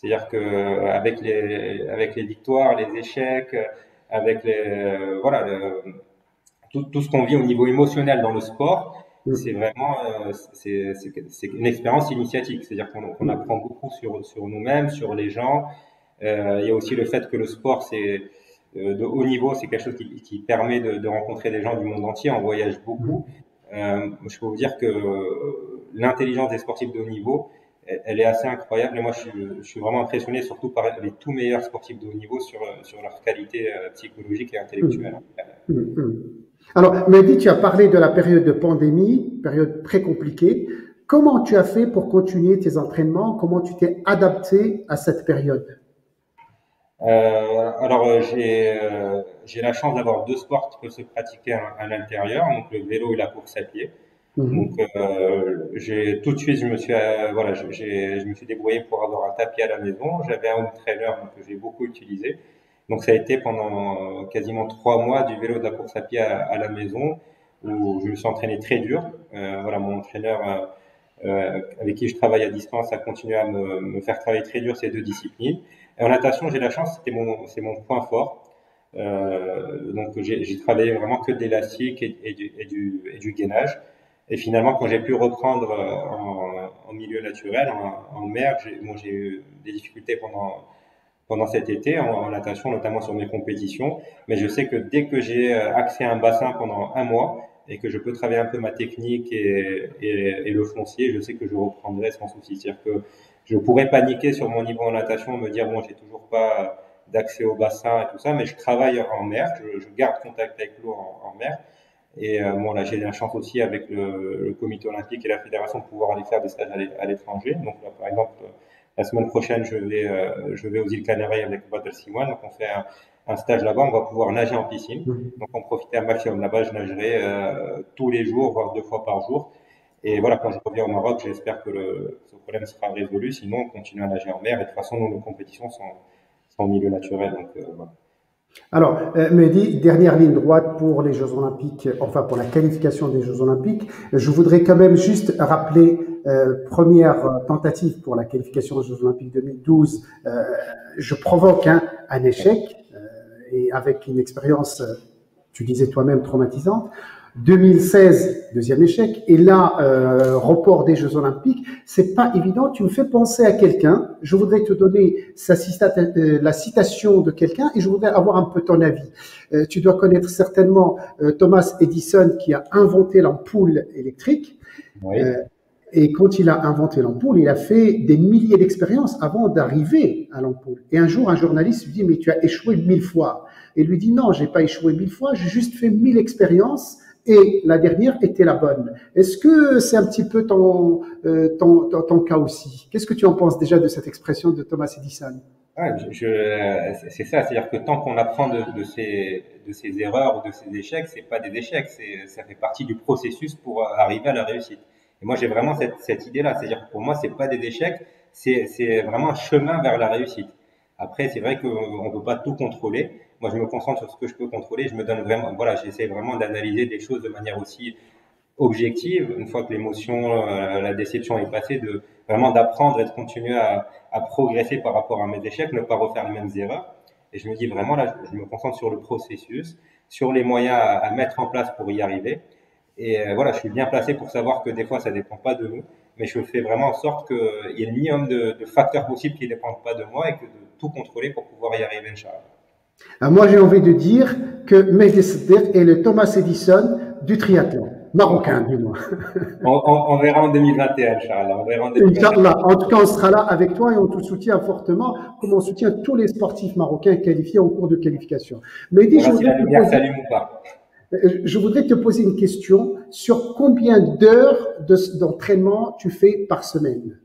C'est-à-dire que euh, avec les, avec les victoires, les échecs, avec les, euh, voilà, le, tout, tout ce qu'on vit au niveau émotionnel dans le sport, c'est Mm. vraiment euh, c'est c'est- c'est une expérience initiatique. C'est-à-dire qu'on qu'on Mm. apprend beaucoup sur, sur nous-mêmes, sur les gens. Euh, il y a aussi le fait que le sport, c'est euh, de haut niveau, c'est quelque chose qui, qui permet de, de rencontrer des gens du monde entier. On voyage beaucoup. Mm. Euh, je peux vous dire que l'intelligence des sportifs de haut niveau, elle, elle est assez incroyable. Et moi, je suis, je suis vraiment impressionné, surtout par les tout meilleurs sportifs de haut niveau sur, sur leur qualité euh, psychologique et intellectuelle. Mm. Mm. Mm. Alors, Mehdi, tu as parlé de la période de pandémie, période très compliquée. Comment tu as fait pour continuer tes entraînements? Comment tu t'es adapté à cette période? Euh, alors, euh, j'ai euh, j'ai la chance d'avoir deux sports qui peuvent se pratiquer à, à l'intérieur, donc le vélo et la course à pied. Donc, Mhm. euh, j'ai tout de suite, je me suis, euh, voilà, je- j'ai, je me suis débrouillé pour avoir un tapis à la maison. J'avais un home trainer donc, que j'ai beaucoup utilisé. Donc, ça a été pendant euh, quasiment trois mois du vélo et de la course à pied à, à la maison où je me suis entraîné très dur. Euh, voilà, mon entraîneur euh, euh, avec qui je travaille à distance a continué à me, me faire travailler très dur ces deux disciplines. Et en natation, j'ai la chance, c'était mon, c'est mon point fort. Euh, donc, j'ai j'ai travaillé vraiment que de l'élastique et, et, du, et, du, et du gainage. Et finalement, quand j'ai pu reprendre euh, en, en milieu naturel, en, en mer, j'ai bon, j'ai eu des difficultés pendant, pendant cet été en, en natation, notamment sur mes compétitions. Mais je sais que dès que j'ai euh, accès à un bassin pendant un mois et que je peux travailler un peu ma technique et, et, et le foncier, je sais que je reprendrai sans souci. C'est-à-dire que je pourrais paniquer sur mon niveau en natation, me dire bon, j'ai toujours pas d'accès au bassin et tout ça, mais je travaille en mer, je, je garde contact avec l'eau en, en mer. Et euh, bon, là, j'ai la chance aussi avec le, le comité olympique et la fédération de pouvoir aller faire des stages à l'étranger. Donc là, par exemple, la semaine prochaine, je vais, euh, je vais aux îles Canaries avec Badr Simon. Donc on fait un, un stage là-bas, on va pouvoir nager en piscine. Mhm. Donc on profiter un maximum là-bas. Je nagerai euh, tous les jours, voire deux fois par jour. Et voilà, quand je reviens au Maroc, j'espère que le, ce problème sera résolu. Sinon, on continue à nager en mer. Et de toute façon, nos compétitions sont, sont au milieu naturel. Donc euh, voilà. Alors, euh, Mehdi, dernière ligne droite pour les Jeux Olympiques, enfin pour la qualification des Jeux Olympiques. Je voudrais quand même juste rappeler, euh, première euh, tentative pour la qualification aux Jeux Olympiques deux mille douze, euh, je provoque hein, un échec euh, et avec une expérience, euh, tu disais toi-même, traumatisante. deux mille seize, deuxième échec. Et là, euh, report des Jeux Olympiques. C'est pas évident. Tu me fais penser à quelqu'un. Je voudrais te donner sa cita euh, la citation de quelqu'un et je voudrais avoir un peu ton avis. Euh, tu dois connaître certainement euh, Thomas Edison qui a inventé l'ampoule électrique. Euh, Oui. et quand il a inventé l'ampoule, il a fait des milliers d'expériences avant d'arriver à l'ampoule. Et un jour, un journaliste lui dit, mais tu as échoué mille fois. Et il lui dit, non, j'ai pas échoué mille fois, j'ai juste fait mille expériences et la dernière était la bonne. Est-ce que c'est un petit peu ton, euh, ton, ton, ton cas aussi? Qu'est-ce que tu en penses déjà de cette expression de Thomas Edison? Ouais, je, je- c'est ça, c'est-à-dire que tant qu'on apprend de, de ses, de ses erreurs ou de ses échecs, c'est pas des échecs, c'est, ça fait partie du processus pour arriver à la réussite. Et moi, j'ai vraiment cette, cette idée-là, c'est-à-dire que pour moi, c'est pas des échecs, c'est, c'est vraiment un chemin vers la réussite. Après, c'est vrai qu'on peut pas tout contrôler. Moi, je me concentre sur ce que je peux contrôler. Je me donne vraiment, voilà, j'essaie vraiment d'analyser des choses de manière aussi objective, une fois que l'émotion, euh, la déception est passée, de vraiment d'apprendre et de continuer à, à progresser par rapport à mes échecs, ne pas refaire les mêmes erreurs. Et je me dis vraiment là, je, je me concentre sur le processus, sur les moyens à, à mettre en place pour y arriver. Et euh, voilà, je suis bien placé pour savoir que des fois, ça dépend pas de nous, mais je fais vraiment en sorte qu'il y ait le minimum de, de facteurs possibles qui ne dépendent pas de moi et que de tout contrôler pour pouvoir y arriver, Inch'Allah. Alors moi, j'ai envie de dire que Mehdi Saddeq est le Thomas Edison du triathlon, On, marocain du moins. on, on, on verra en deux mille vingt et un, Inch'Allah. On verra en deux mille vingt et un. Inch'Allah. En tout cas, on sera là avec toi et on te soutient fortement, comme on soutient tous les sportifs marocains qualifiés en cours de qualification. Mehdi, je Voilà, si voudrais la te lumière poser, s'allume ou pas. je voudrais te poser une question sur combien d'heures de- d'entraînement tu fais par semaine?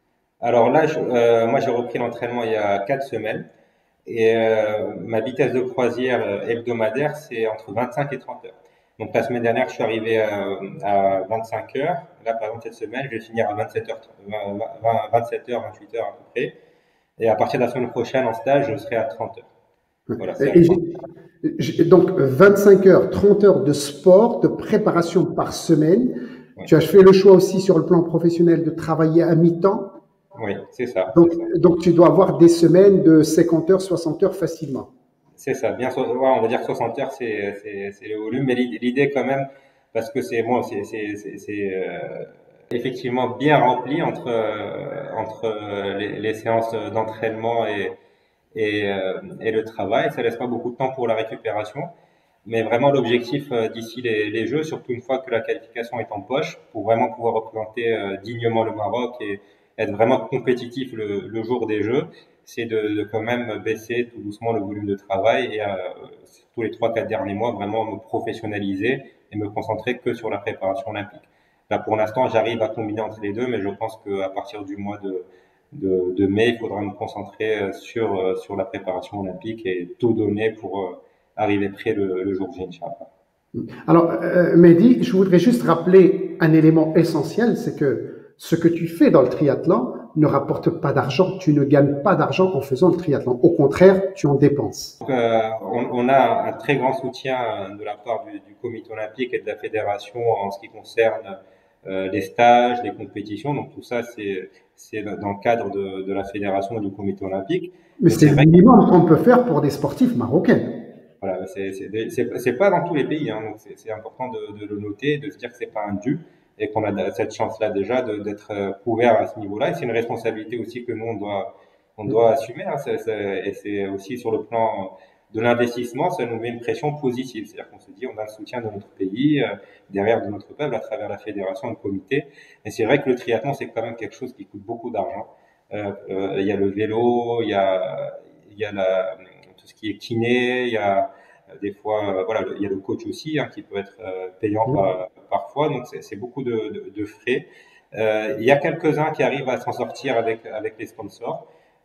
Alors là, je- euh, moi j'ai repris l'entraînement il y a quatre semaines et euh, ma vitesse de croisière euh, hebdomadaire c'est entre vingt-cinq et trente heures. Donc la semaine dernière je suis arrivé euh, à vingt-cinq heures. Là par exemple cette semaine je vais finir à vingt-sept heures, vingt-sept heures, vingt-huit heures à peu près. Et à partir de la semaine prochaine en stage je serai à trente heures. Voilà, c'est Et j'ai- j'ai- donc vingt-cinq heures, trente heures de sport, de préparation par semaine. ouais. Tu as fait le choix aussi sur le plan professionnel de travailler à mi-temps. Oui, c'est ça, Donc, c'est ça. donc, tu dois avoir des semaines de cinquante heures, soixante heures facilement. C'est ça, bien, so- ouais, on va dire soixante heures, c'est, c'est, c'est le volume, mais l'idée l'idée quand même, parce que c'est bon, c'est, c'est, c'est, c'est, euh, effectivement bien rempli entre, euh, entre euh, les, les séances d'entraînement et, et, euh, et le travail. Ça laisse pas beaucoup de temps pour la récupération. Mais vraiment, l'objectif euh, d'ici les, les Jeux, surtout une fois que la qualification est en poche, pour vraiment pouvoir représenter euh, dignement le Maroc et être vraiment compétitif le, le jour des Jeux, c'est de, de quand même baisser tout doucement le volume de travail et euh, surtout les trois, quatre derniers mois, vraiment me professionnaliser et me concentrer que sur la préparation olympique. Là, pour l'instant, j'arrive à combiner entre les deux, mais je pense qu'à partir du mois de, de, de mai, il faudra me concentrer euh, sur, euh, sur la préparation olympique et tout donner pour euh, arriver près le, le jour J, Inch'Allah. Alors, euh, Mehdi, je voudrais juste rappeler un élément essentiel, c'est que ce que tu fais dans le triathlon ne rapporte pas d'argent. Tu ne gagnes pas d'argent en faisant le triathlon. Au contraire, tu en dépenses. Donc, euh, on, on, a un très grand soutien de la part du, du comité olympique et de la fédération en ce qui concerne euh, les stages, les compétitions. Donc tout ça, c'est c'est dans le cadre de, de la fédération et du comité olympique. Mais Mais c'est c'est le vrai que minimum qu'on peut faire pour des sportifs marocains. voilà, c'est c'est c'est c'est pas dans tous les pays, hein, donc c'est c'est important de, de le noter, de se dire que c'est pas un dû et qu'on a cette chance-là déjà de- d'être euh, couvert à ce niveau-là. Et c'est une responsabilité aussi que nous on doit on doit assumer. Hein, c'est- c'est- et c'est aussi sur le plan de l'investissement, ça nous met une pression positive. C'est-à-dire qu'on se dit on a le soutien de notre pays, euh, derrière de notre peuple à travers la fédération et le comité. Et c'est vrai que le triathlon c'est quand même quelque chose qui coûte beaucoup d'argent. Euh, euh, il y a le vélo, il y a il y a la, tout ce qui est kiné, il y a euh, des fois, euh, voilà, il y a le coach aussi hein, qui peut être euh, payant par, parfois, donc c'est c'est beaucoup de, de, de frais. Euh, il y a quelques-uns qui arrivent à s'en sortir avec, avec les sponsors.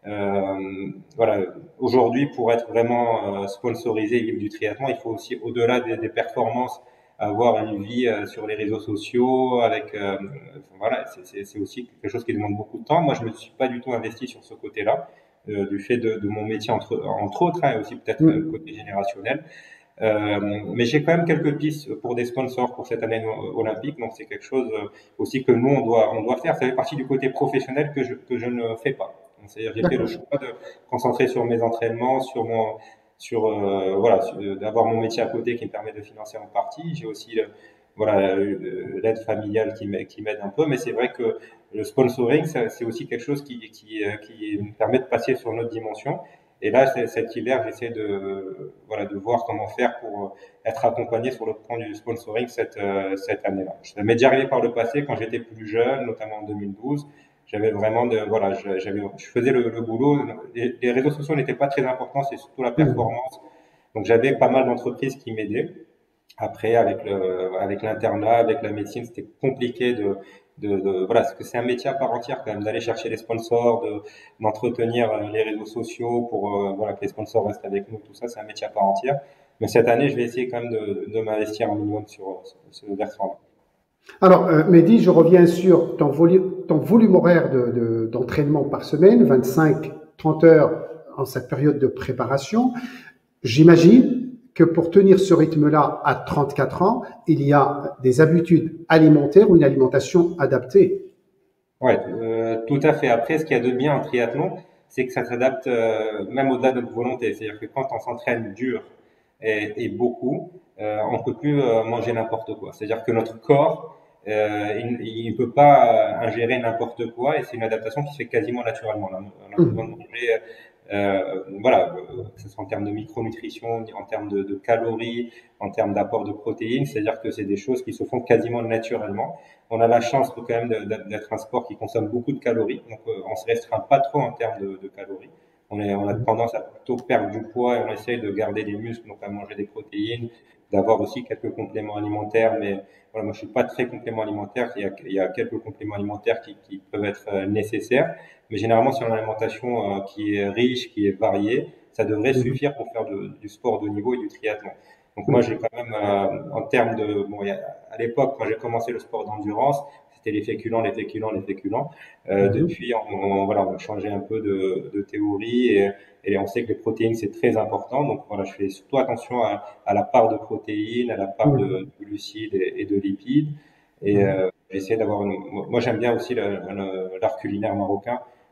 Euh, voilà, aujourd'hui, pour être vraiment euh, sponsorisé et vivre du triathlon, il faut aussi, au-delà des, des performances, avoir une vie euh, sur les réseaux sociaux. Avec, euh, voilà, c'est c'est aussi quelque chose qui demande beaucoup de temps. Moi, je me suis pas du tout investi sur ce côté-là, euh, du fait de, de mon métier entre, entre autres, hein, et aussi peut-être euh, Mm. côté générationnel. Euh, mais j'ai quand même quelques pistes pour des sponsors pour cette année olympique, donc c'est quelque chose euh, aussi que nous on doit on doit faire. Ça fait partie du côté professionnel que je que je ne fais pas. C'est-à-dire j'ai fait le D'accord. choix de concentrer sur mes entraînements, sur mon sur euh, voilà sur- d'avoir mon métier à côté qui me permet de financer en partie. J'ai aussi euh, voilà euh, l'aide familiale qui m'aide qui m'aide un peu, mais c'est vrai que le sponsoring ça, c'est aussi quelque chose qui qui euh, qui me permet de passer sur une autre dimension. Et là, cet hiver, j'essaie de, voilà, de voir comment faire pour être accompagné sur le plan du sponsoring cette, euh, cette année-là. Ça m'est déjà arrivé par le passé quand j'étais plus jeune, notamment en deux mille douze. J'avais vraiment de, voilà, je- j'avais, je faisais le, le boulot. Les, les réseaux sociaux n'étaient pas très importants, c'est surtout la Mm. performance. Donc j'avais pas mal d'entreprises qui m'aidaient. Après, avec le, avec l'internat, avec la médecine, c'était compliqué de, de, de- voilà, parce que c'est un métier à part entière quand même, d'aller chercher les sponsors, de, d'entretenir euh, les réseaux sociaux pour, euh, voilà, que les sponsors restent avec nous, tout ça, c'est un métier à part entière. Mais cette année, je vais essayer quand même de, de m'investir un minimum sur, sur ce versant-là. Alors, euh, Mehdi, je reviens sur ton, volu- ton volume horaire de- de- d'entraînement par semaine, vingt-cinq trente heures en cette période de préparation. J'imagine que pour tenir ce rythme-là à trente-quatre ans, il y a des habitudes alimentaires ou une alimentation adaptée. Ouais, euh, tout à fait. Après, ce qu'il y a de bien en triathlon, c'est que ça s'adapte euh, même au-delà de notre volonté. C'est-à-dire que quand on s'entraîne dur et, et beaucoup, euh, on peut plus euh, manger n'importe quoi. C'est-à-dire que notre corps, euh, il ne peut pas euh, ingérer n'importe quoi et c'est une adaptation qui se fait quasiment naturellement. On a, on a besoin de Mhm. manger, euh, voilà, euh, que ce soit en termes de micronutrition, en termes de, de calories, en termes d'apport de protéines. C'est-à-dire que c'est des choses qui se font quasiment naturellement. On a la chance quand même d'être un sport qui consomme beaucoup de calories, donc euh, on se restreint pas trop en termes de, de calories. On, est, on a tendance à plutôt perdre du poids et on essaye de garder des muscles, donc à manger des protéines, d'avoir aussi quelques compléments alimentaires. Mais voilà, moi je suis pas très complément alimentaire. Il y a, il y a quelques compléments alimentaires qui, qui peuvent être euh, nécessaires, mais généralement sur une alimentation euh, qui est riche, qui est variée, ça devrait Mhm. suffire pour faire de, du sport de haut niveau et du triathlon. Donc moi, j'ai Mhm. quand même, euh, en termes de, bon, il y a- à l'époque, quand j'ai commencé le sport d'endurance, c'était les féculents, les féculents, les féculents. Euh, Mhm. depuis, on, on- voilà, on a changé un peu de, de théorie et, et on sait que les protéines, c'est très important. Donc voilà, je fais surtout attention à, à la part de protéines, à la part de, Mhm. de glucides et, et de lipides. Et Mhm. euh, j'essaie d'avoir une... Moi, j'aime bien aussi le- le- l'art culinaire marocain.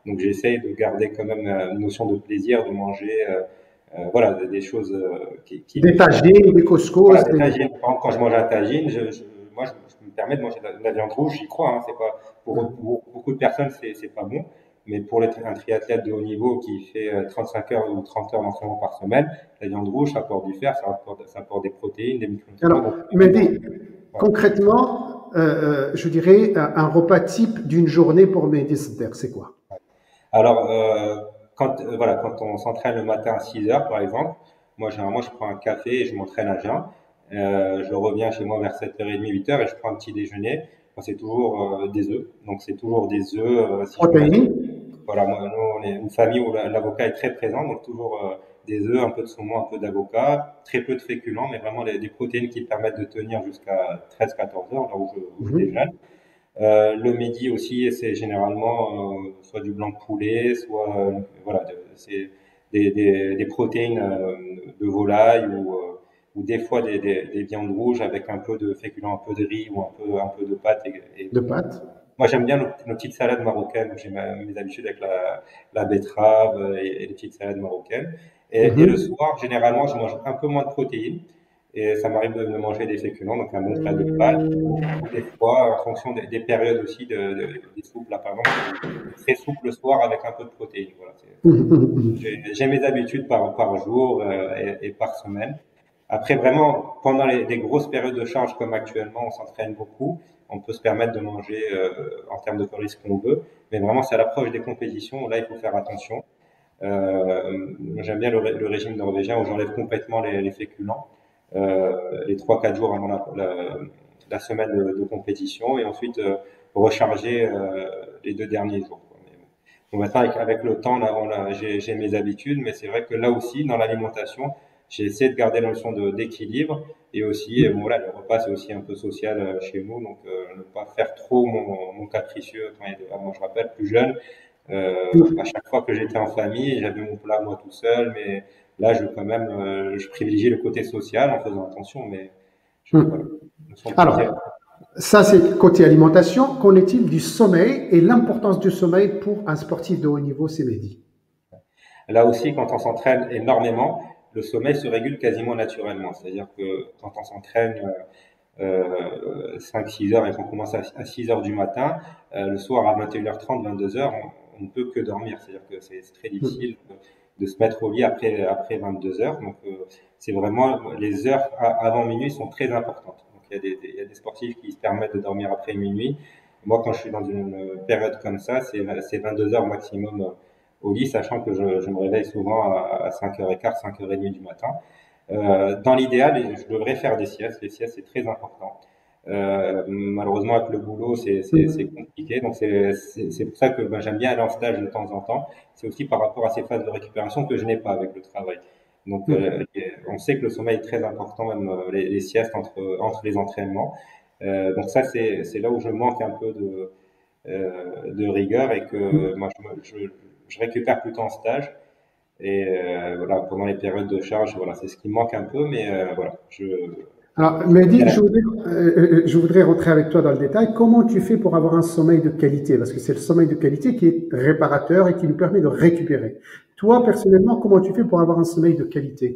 Donc j'essaye de garder quand même une notion de plaisir, de manger, euh, euh, voilà, des, des choses euh, qui, qui Des me font. tagines, des Voilà, couscous, des des... tagines. Par exemple, quand je mange un tagine, je, je- moi, je, je me permets de manger de la, de la viande rouge, j'y crois, hein, c'est pas, pour, pour beaucoup de personnes, c'est, c'est pas bon. Mais pour les, un triathlète de haut niveau qui fait euh, trente-cinq heures ou trente heures d'entraînement par semaine, la viande rouge, ça apporte du fer, ça apporte, ça apporte des protéines, des micronutriments. Alors, Donc, Mehdi, voilà. concrètement, euh, euh, je dirais un, un repas type d'une journée pour Mehdi Sder, c'est quoi? Alors, euh, quand, euh, voilà, quand on s'entraîne le matin à six heures, par exemple, moi, généralement, je prends un café et je m'entraîne à jeun. Euh, je reviens chez moi vers sept heures trente, huit heures et je prends un petit déjeuner. Moi, c'est toujours euh, des œufs. Donc, c'est toujours des œufs. Euh, si je peux mettre, Protéines? voilà, moi, nous, on est une famille où la- l'avocat est très présent. Donc, toujours euh, des œufs, un peu de saumon, un peu d'avocat, très peu de féculents, mais vraiment des, des protéines qui permettent de tenir jusqu'à treize quatorze heures, là où je, où je déjeune. Mhm. Euh, le midi aussi, c'est généralement euh, soit du blanc de poulet, soit euh, voilà, de- c'est des, des, des protéines euh, de volaille ou, euh, ou des fois des, des, des viandes rouges avec un peu de féculents, un peu de riz ou un peu, un peu de pâtes et, et De de, pâtes? moi, j'aime bien nos, nos petites salades marocaines. J'ai ma- mes habitudes avec la, la betterave et, et les petites salades marocaines. Et, et le Mhm. soir, généralement, je mange un peu moins de protéines. Et ça m'arrive de, de manger des féculents, donc un bon plat de pâtes. Ou des fois, en fonction des, des périodes aussi, de, de- des soupes. Là, par exemple, je suis très souple le soir avec un peu de protéines. Voilà, c'est- Mhm, mhm, mhm. j'ai j'ai mes habitudes par, par jour euh, et, et par semaine. Après, vraiment, pendant les, les grosses périodes de charge comme actuellement, on s'entraîne beaucoup. On peut se permettre de manger euh, en termes de calories ce qu'on veut. Mais vraiment, c'est à l'approche des compétitions. Là, il faut faire attention. Euh, J'aime bien le, ré- le régime norvégien où j'enlève complètement les, les féculents euh, les trois quatre jours avant la, la, la semaine de, de compétition et ensuite euh, recharger euh, les deux derniers jours. Quoi. Mais bon. Bon, maintenant, avec, avec le temps, là, on a- j'ai j'ai mes habitudes, mais c'est vrai que là aussi, dans l'alimentation, j'ai essayé de garder la notion de- d'équilibre et aussi, euh, bon, voilà, le repas, c'est aussi un peu social euh, chez nous, donc euh, ne pas faire trop mon, mon capricieux. Quand il est- moi, je rappelle, plus jeune, euh, à chaque fois que j'étais en famille, j'avais mon plat moi tout seul, mais là, je quand même, euh, je privilégie le côté social en faisant attention, mais je, voilà, Mhm. notion de plaisir. Alors, ça c'est côté alimentation. Qu'en est-il du sommeil et l'importance du sommeil pour un sportif de haut niveau, c'est Mehdi? Là aussi, quand on s'entraîne énormément, le sommeil se régule quasiment naturellement. C'est-à-dire que quand on s'entraîne euh, cinq six heures et qu'on commence à, à six heures du matin, euh, le soir à vingt et une heures trente, vingt-deux heures, on, on ne peut que dormir. C'est-à-dire que c'est c'est très difficile de, de se mettre au lit après, après vingt-deux heures. Donc, euh, c'est vraiment les heures a- avant minuit sont très importantes. Donc, il y a des, des- il y a des sportifs qui se permettent de dormir après minuit. Moi, quand je suis dans une période comme ça, c'est c'est vingt-deux heures maximum euh, au lit, sachant que je, je me réveille souvent à, à cinq heures quinze, cinq heures trente du matin. Euh, dans l'idéal, je devrais faire des siestes. Les siestes, c'est très important. Euh, malheureusement, avec le boulot, c'est c'est- c'est Mhm. compliqué. Donc, c'est c'est- c'est pour ça que ben, j'aime bien aller en stage de temps en temps. C'est aussi par rapport à ces phases de récupération que je n'ai pas avec le travail. Donc, euh, on sait que le sommeil est très important, même euh, les, les siestes entre, entre les entraînements. Euh, donc, ça, c'est c'est là où je manque un peu de, euh, de rigueur et que moi, je, me- je, je récupère plutôt en stage. Et euh, voilà, pendant les périodes de charge, voilà, c'est ce qui me manque un peu, mais euh, voilà, je, Alors, je connais Mehdi, la- je voudrais, euh, euh, je voudrais rentrer avec toi dans le détail. Comment tu fais pour avoir un sommeil de qualité? Parce que c'est le sommeil de qualité qui est réparateur et qui nous permet de récupérer. Toi, personnellement, comment tu fais pour avoir un sommeil de qualité?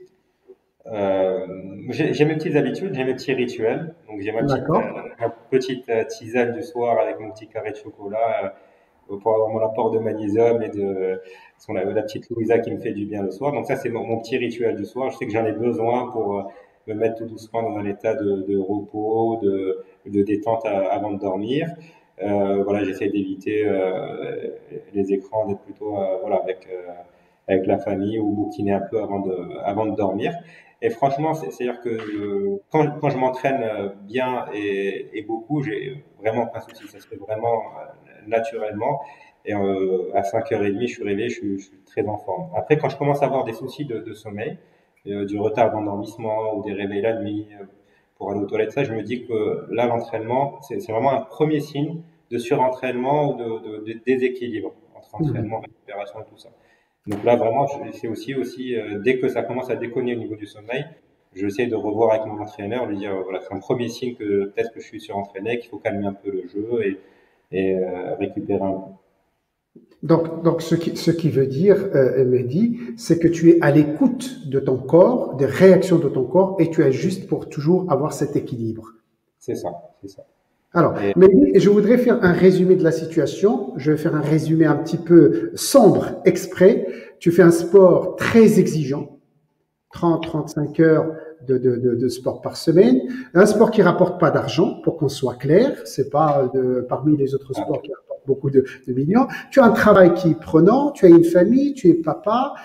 Euh, j'ai j'ai mes petites habitudes, j'ai mes petits rituels. Donc j'ai ma petite, euh, D'accord. ma petite euh, tisane du soir avec mon petit carré de chocolat euh, pour avoir mon apport de magnésium et de parce qu'on a la petite Louisa qui me fait du bien le soir. Donc ça c'est mon, mon petit rituel du soir. Je sais que j'en ai besoin pour euh, me mettre tout doucement dans un état de, de repos, de, de détente à- avant de dormir. Euh, voilà, j'essaie d'éviter euh, les écrans, d'être plutôt euh, voilà avec euh, avec la famille ou bouquiner un peu avant de avant de dormir. Et franchement, c'est- c'est-à-dire que euh, quand, quand je m'entraîne euh, bien et, et beaucoup, j'ai vraiment aucun souci. Ça se fait vraiment euh, naturellement. Et euh, à cinq heures trente, je suis réveillé, je suis, je suis très en forme. Après, quand je commence à avoir des soucis de, de sommeil, euh, du retard d'endormissement ou des réveils la nuit euh, pour aller aux toilettes, ça, je me dis que là, l'entraînement, c'est c'est vraiment un premier signe de surentraînement ou de, de, de déséquilibre entre entraînement, Mhm. récupération et tout ça. Donc là, vraiment, je- c'est aussi, aussi euh, dès que ça commence à déconner au niveau du sommeil, j'essaie de revoir avec mon entraîneur, lui dire, euh, voilà, c'est un premier signe que peut-être que je suis surentraîné, qu'il faut calmer un peu le jeu et, et euh, récupérer un peu. Donc, donc ce, qui, ce qui veut dire, euh, Mehdi, c'est que tu es à l'écoute de ton corps, des réactions de ton corps, et tu ajustes pour toujours avoir cet équilibre. C'est ça, c'est ça. Alors, Et Mehdi, je voudrais faire un résumé de la situation. Je vais faire un résumé un petit peu sombre, exprès. Tu fais un sport très exigeant, trente à trente-cinq heures de, de, de, de sport par semaine. Un sport qui rapporte pas d'argent, pour qu'on soit clair. C'est pas de, parmi les autres ah, sports qui rapportent beaucoup de, de millions. Tu as un travail qui est prenant, tu as une famille, tu es papa.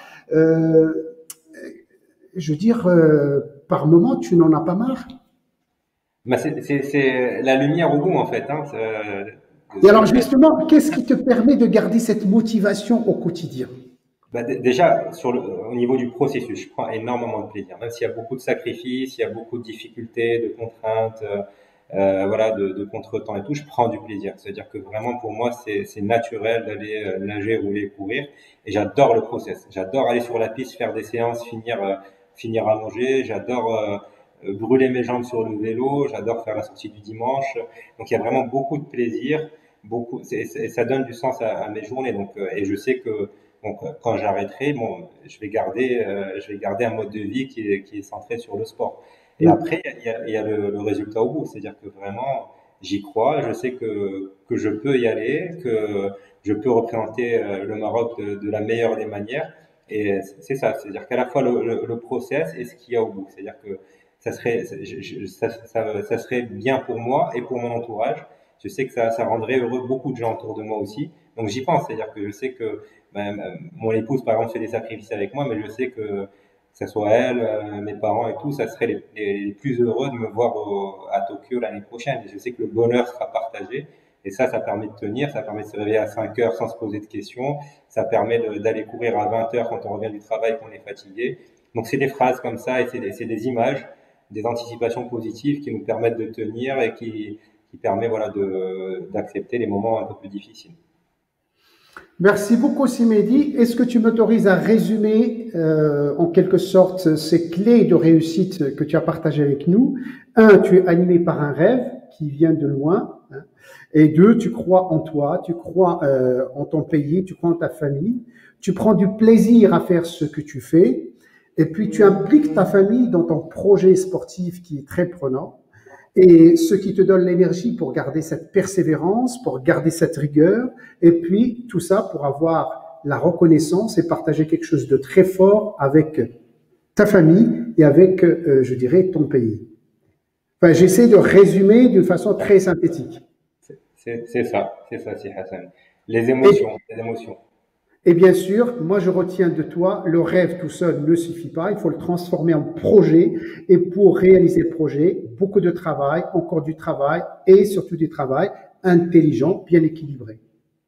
Euh, je veux dire, euh, par moment, tu n'en as pas marre. bah, c'est c'est- c'est la lumière au bout en fait, hein, c'est- de Et ce que alors, je fais. justement, qu'est-ce qui te permet de garder cette motivation au quotidien? Bah, dé- déjà, sur le, au niveau du processus, je prends énormément de plaisir, même s'il y a beaucoup de sacrifices, il y a beaucoup de difficultés, de contraintes, euh, euh, voilà, de, de contretemps et tout, je prends du plaisir. C'est-à-dire que vraiment, pour moi, c'est, c'est naturel d'aller euh, nager, rouler, courir, et j'adore le process. J'adore aller sur la piste, faire des séances, finir, euh, finir à manger. J'adore euh, euh, brûler mes jambes sur le vélo. J'adore faire la sortie du dimanche. Donc, il y a vraiment beaucoup de plaisir, beaucoup, c'est, c'est- ça donne du sens à, à mes journées. Donc, euh, et je sais que donc, euh, quand j'arrêterai, bon, je vais garder, euh, je vais garder un mode de vie qui est, qui est centré sur le sport. Et après, il y a, il y a le, le résultat au bout. C'est-à-dire que vraiment, j'y crois. Je sais que, que je peux y aller, que je peux représenter euh, le Maroc de, de la meilleure des manières. Et c'est ça. C'est-à-dire qu'à la fois le, le, le process et ce qu'il y a au bout. C'est-à-dire que ça serait, je- je- ça, ça, ça serait bien pour moi et pour mon entourage. Je sais que ça, ça rendrait heureux beaucoup de gens autour de moi aussi. Donc j'y pense. C'est-à-dire que je sais que ben, mon épouse, par exemple, fait des sacrifices avec moi, mais je sais que, que ce soit elle, euh, mes parents et tout, ça serait les, les, les plus heureux de me voir au, à Tokyo l'année prochaine. Et je sais que le bonheur sera partagé. Et ça, ça permet de tenir, ça permet de se réveiller à cinq heures sans se poser de questions, ça permet de- d'aller courir à vingt heures quand on revient du travail, qu'on est fatigué. Donc c'est des phrases comme ça et c'est des, c'est des images, des anticipations positives qui nous permettent de tenir et qui, qui permet voilà, de, d'accepter les moments un peu plus difficiles. Merci beaucoup, Simedi. Est-ce que tu m'autorises à résumer euh, en quelque sorte ces clés de réussite que tu as partagées avec nous? Un, tu es animé par un rêve qui vient de loin. Hein. Et deux, tu crois en toi, tu crois euh, en ton pays, tu crois en ta famille. Tu prends du plaisir à faire ce que tu fais. Et puis, tu impliques ta famille dans ton projet sportif qui est très prenant. Et ce qui te donne l'énergie pour garder cette persévérance, pour garder cette rigueur, et puis tout ça pour avoir la reconnaissance et partager quelque chose de très fort avec ta famille et avec, euh, je dirais, ton pays. Enfin, j'essaie de résumer d'une façon très synthétique. C'est c'est ça, c'est ça, c'est Hassan. Les émotions, Et, les émotions. et bien sûr, moi je retiens de toi, le rêve tout seul ne suffit pas, il faut le transformer en projet. Et pour réaliser le projet, beaucoup de travail, encore du travail et surtout du travail intelligent, bien équilibré.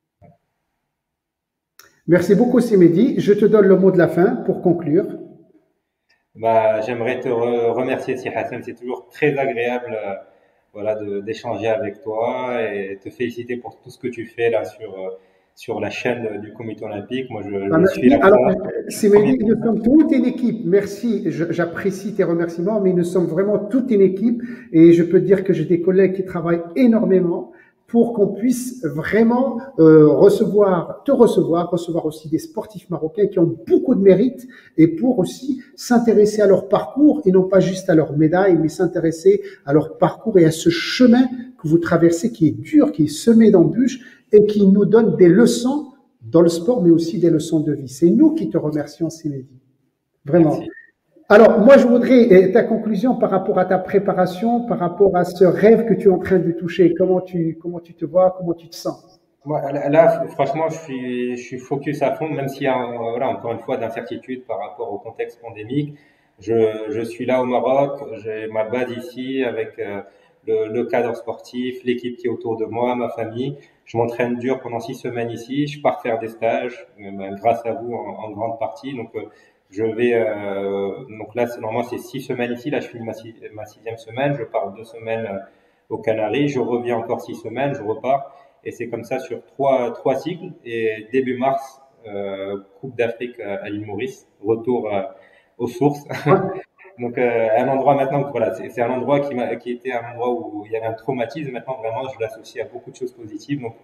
Merci beaucoup, Simedi. Je te donne le mot de la fin pour conclure. Bah, j'aimerais te re- remercier, si Hassan. C'est toujours très agréable, euh, voilà, de- d'échanger avec toi et te féliciter pour tout ce que tu fais là sur, euh, sur la chaîne du Comité olympique. Moi, je, Ah, je suis merci. à Alors, fond. Premier. Simedi, nous sommes toute une équipe. Merci. Je- J'apprécie tes remerciements, mais nous sommes vraiment toute une équipe. Et je peux te dire que j'ai des collègues qui travaillent énormément pour qu'on puisse vraiment euh, recevoir, te recevoir, recevoir aussi des sportifs marocains qui ont beaucoup de mérite et pour aussi s'intéresser à leur parcours et non pas juste à leur médaille, mais s'intéresser à leur parcours et à ce chemin que vous traversez qui est dur, qui est semé d'embûches et qui nous donne des leçons dans le sport, mais aussi des leçons de vie. C'est nous qui te remercions, Sinédi. Vraiment. Merci. Alors, moi, je voudrais ta conclusion par rapport à ta préparation, par rapport à ce rêve que tu es en train de toucher. Comment tu, comment tu te vois, comment tu te sens? Moi, là, là, franchement, je suis, je suis focus à fond, même s'il y a, euh, voilà, encore une fois, d'incertitude par rapport au contexte pandémique. Je, je suis là au Maroc, j'ai ma base ici avec euh, le, le cadre sportif, l'équipe qui est autour de moi, ma famille. Je m'entraîne dur pendant six semaines ici. Je pars faire des stages, euh, ben, grâce à vous en, en grande partie. Donc, euh, je vais, euh, donc là, c'est- normalement, c'est six semaines ici. Là, je finis ma, six- ma sixième semaine. Je pars deux semaines euh, aux Canaries. Je reviens encore six semaines. Je repars. Et c'est comme ça sur trois, trois cycles. Et début mars, euh, Coupe d'Afrique à, à l'île Maurice, retour euh, aux sources. Ouais. Donc euh, un endroit maintenant, voilà, c'est c'est un endroit qui, m'a, qui était un endroit où il y avait un traumatisme. Maintenant, vraiment, je l'associe à beaucoup de choses positives. Donc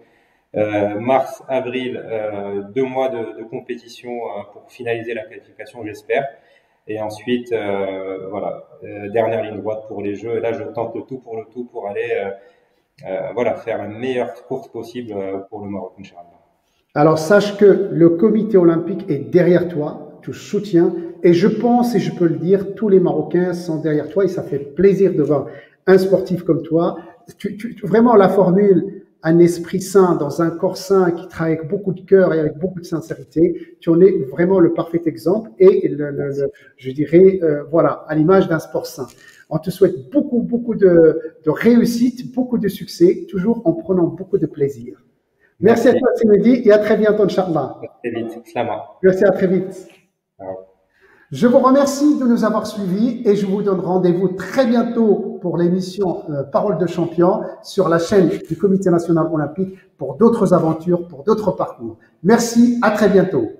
Euh, mars, avril, euh, deux mois de, de compétition euh, pour finaliser la qualification, j'espère. Et ensuite, euh, voilà, euh, dernière ligne droite pour les Jeux. Et là, je tente le tout pour le tout pour aller euh, euh, voilà, faire la meilleure course possible euh, pour le Maroc, Inch'Allah. Alors sache que le comité olympique est derrière toi, te soutient, et je pense, et je peux le dire, tous les Marocains sont derrière toi, et ça fait plaisir de voir un sportif comme toi. Tu, tu, vraiment, la formule, un esprit sain dans un corps sain qui travaille avec beaucoup de cœur et avec beaucoup de sincérité, tu en es vraiment le parfait exemple, et le, le, le, je dirais, euh, voilà, à l'image d'un sport sain. On te souhaite beaucoup, beaucoup de, de réussite, beaucoup de succès, toujours en prenant beaucoup de plaisir. Merci, Merci à toi, Simedi, et à très bientôt, Inch'Allah. À très vite. Slama. Merci, à très vite. Ciao. Je vous remercie de nous avoir suivis et je vous donne rendez-vous très bientôt pour l'émission euh, Parole de champion sur la chaîne du Comité national olympique pour d'autres aventures, pour d'autres parcours. Merci, à très bientôt.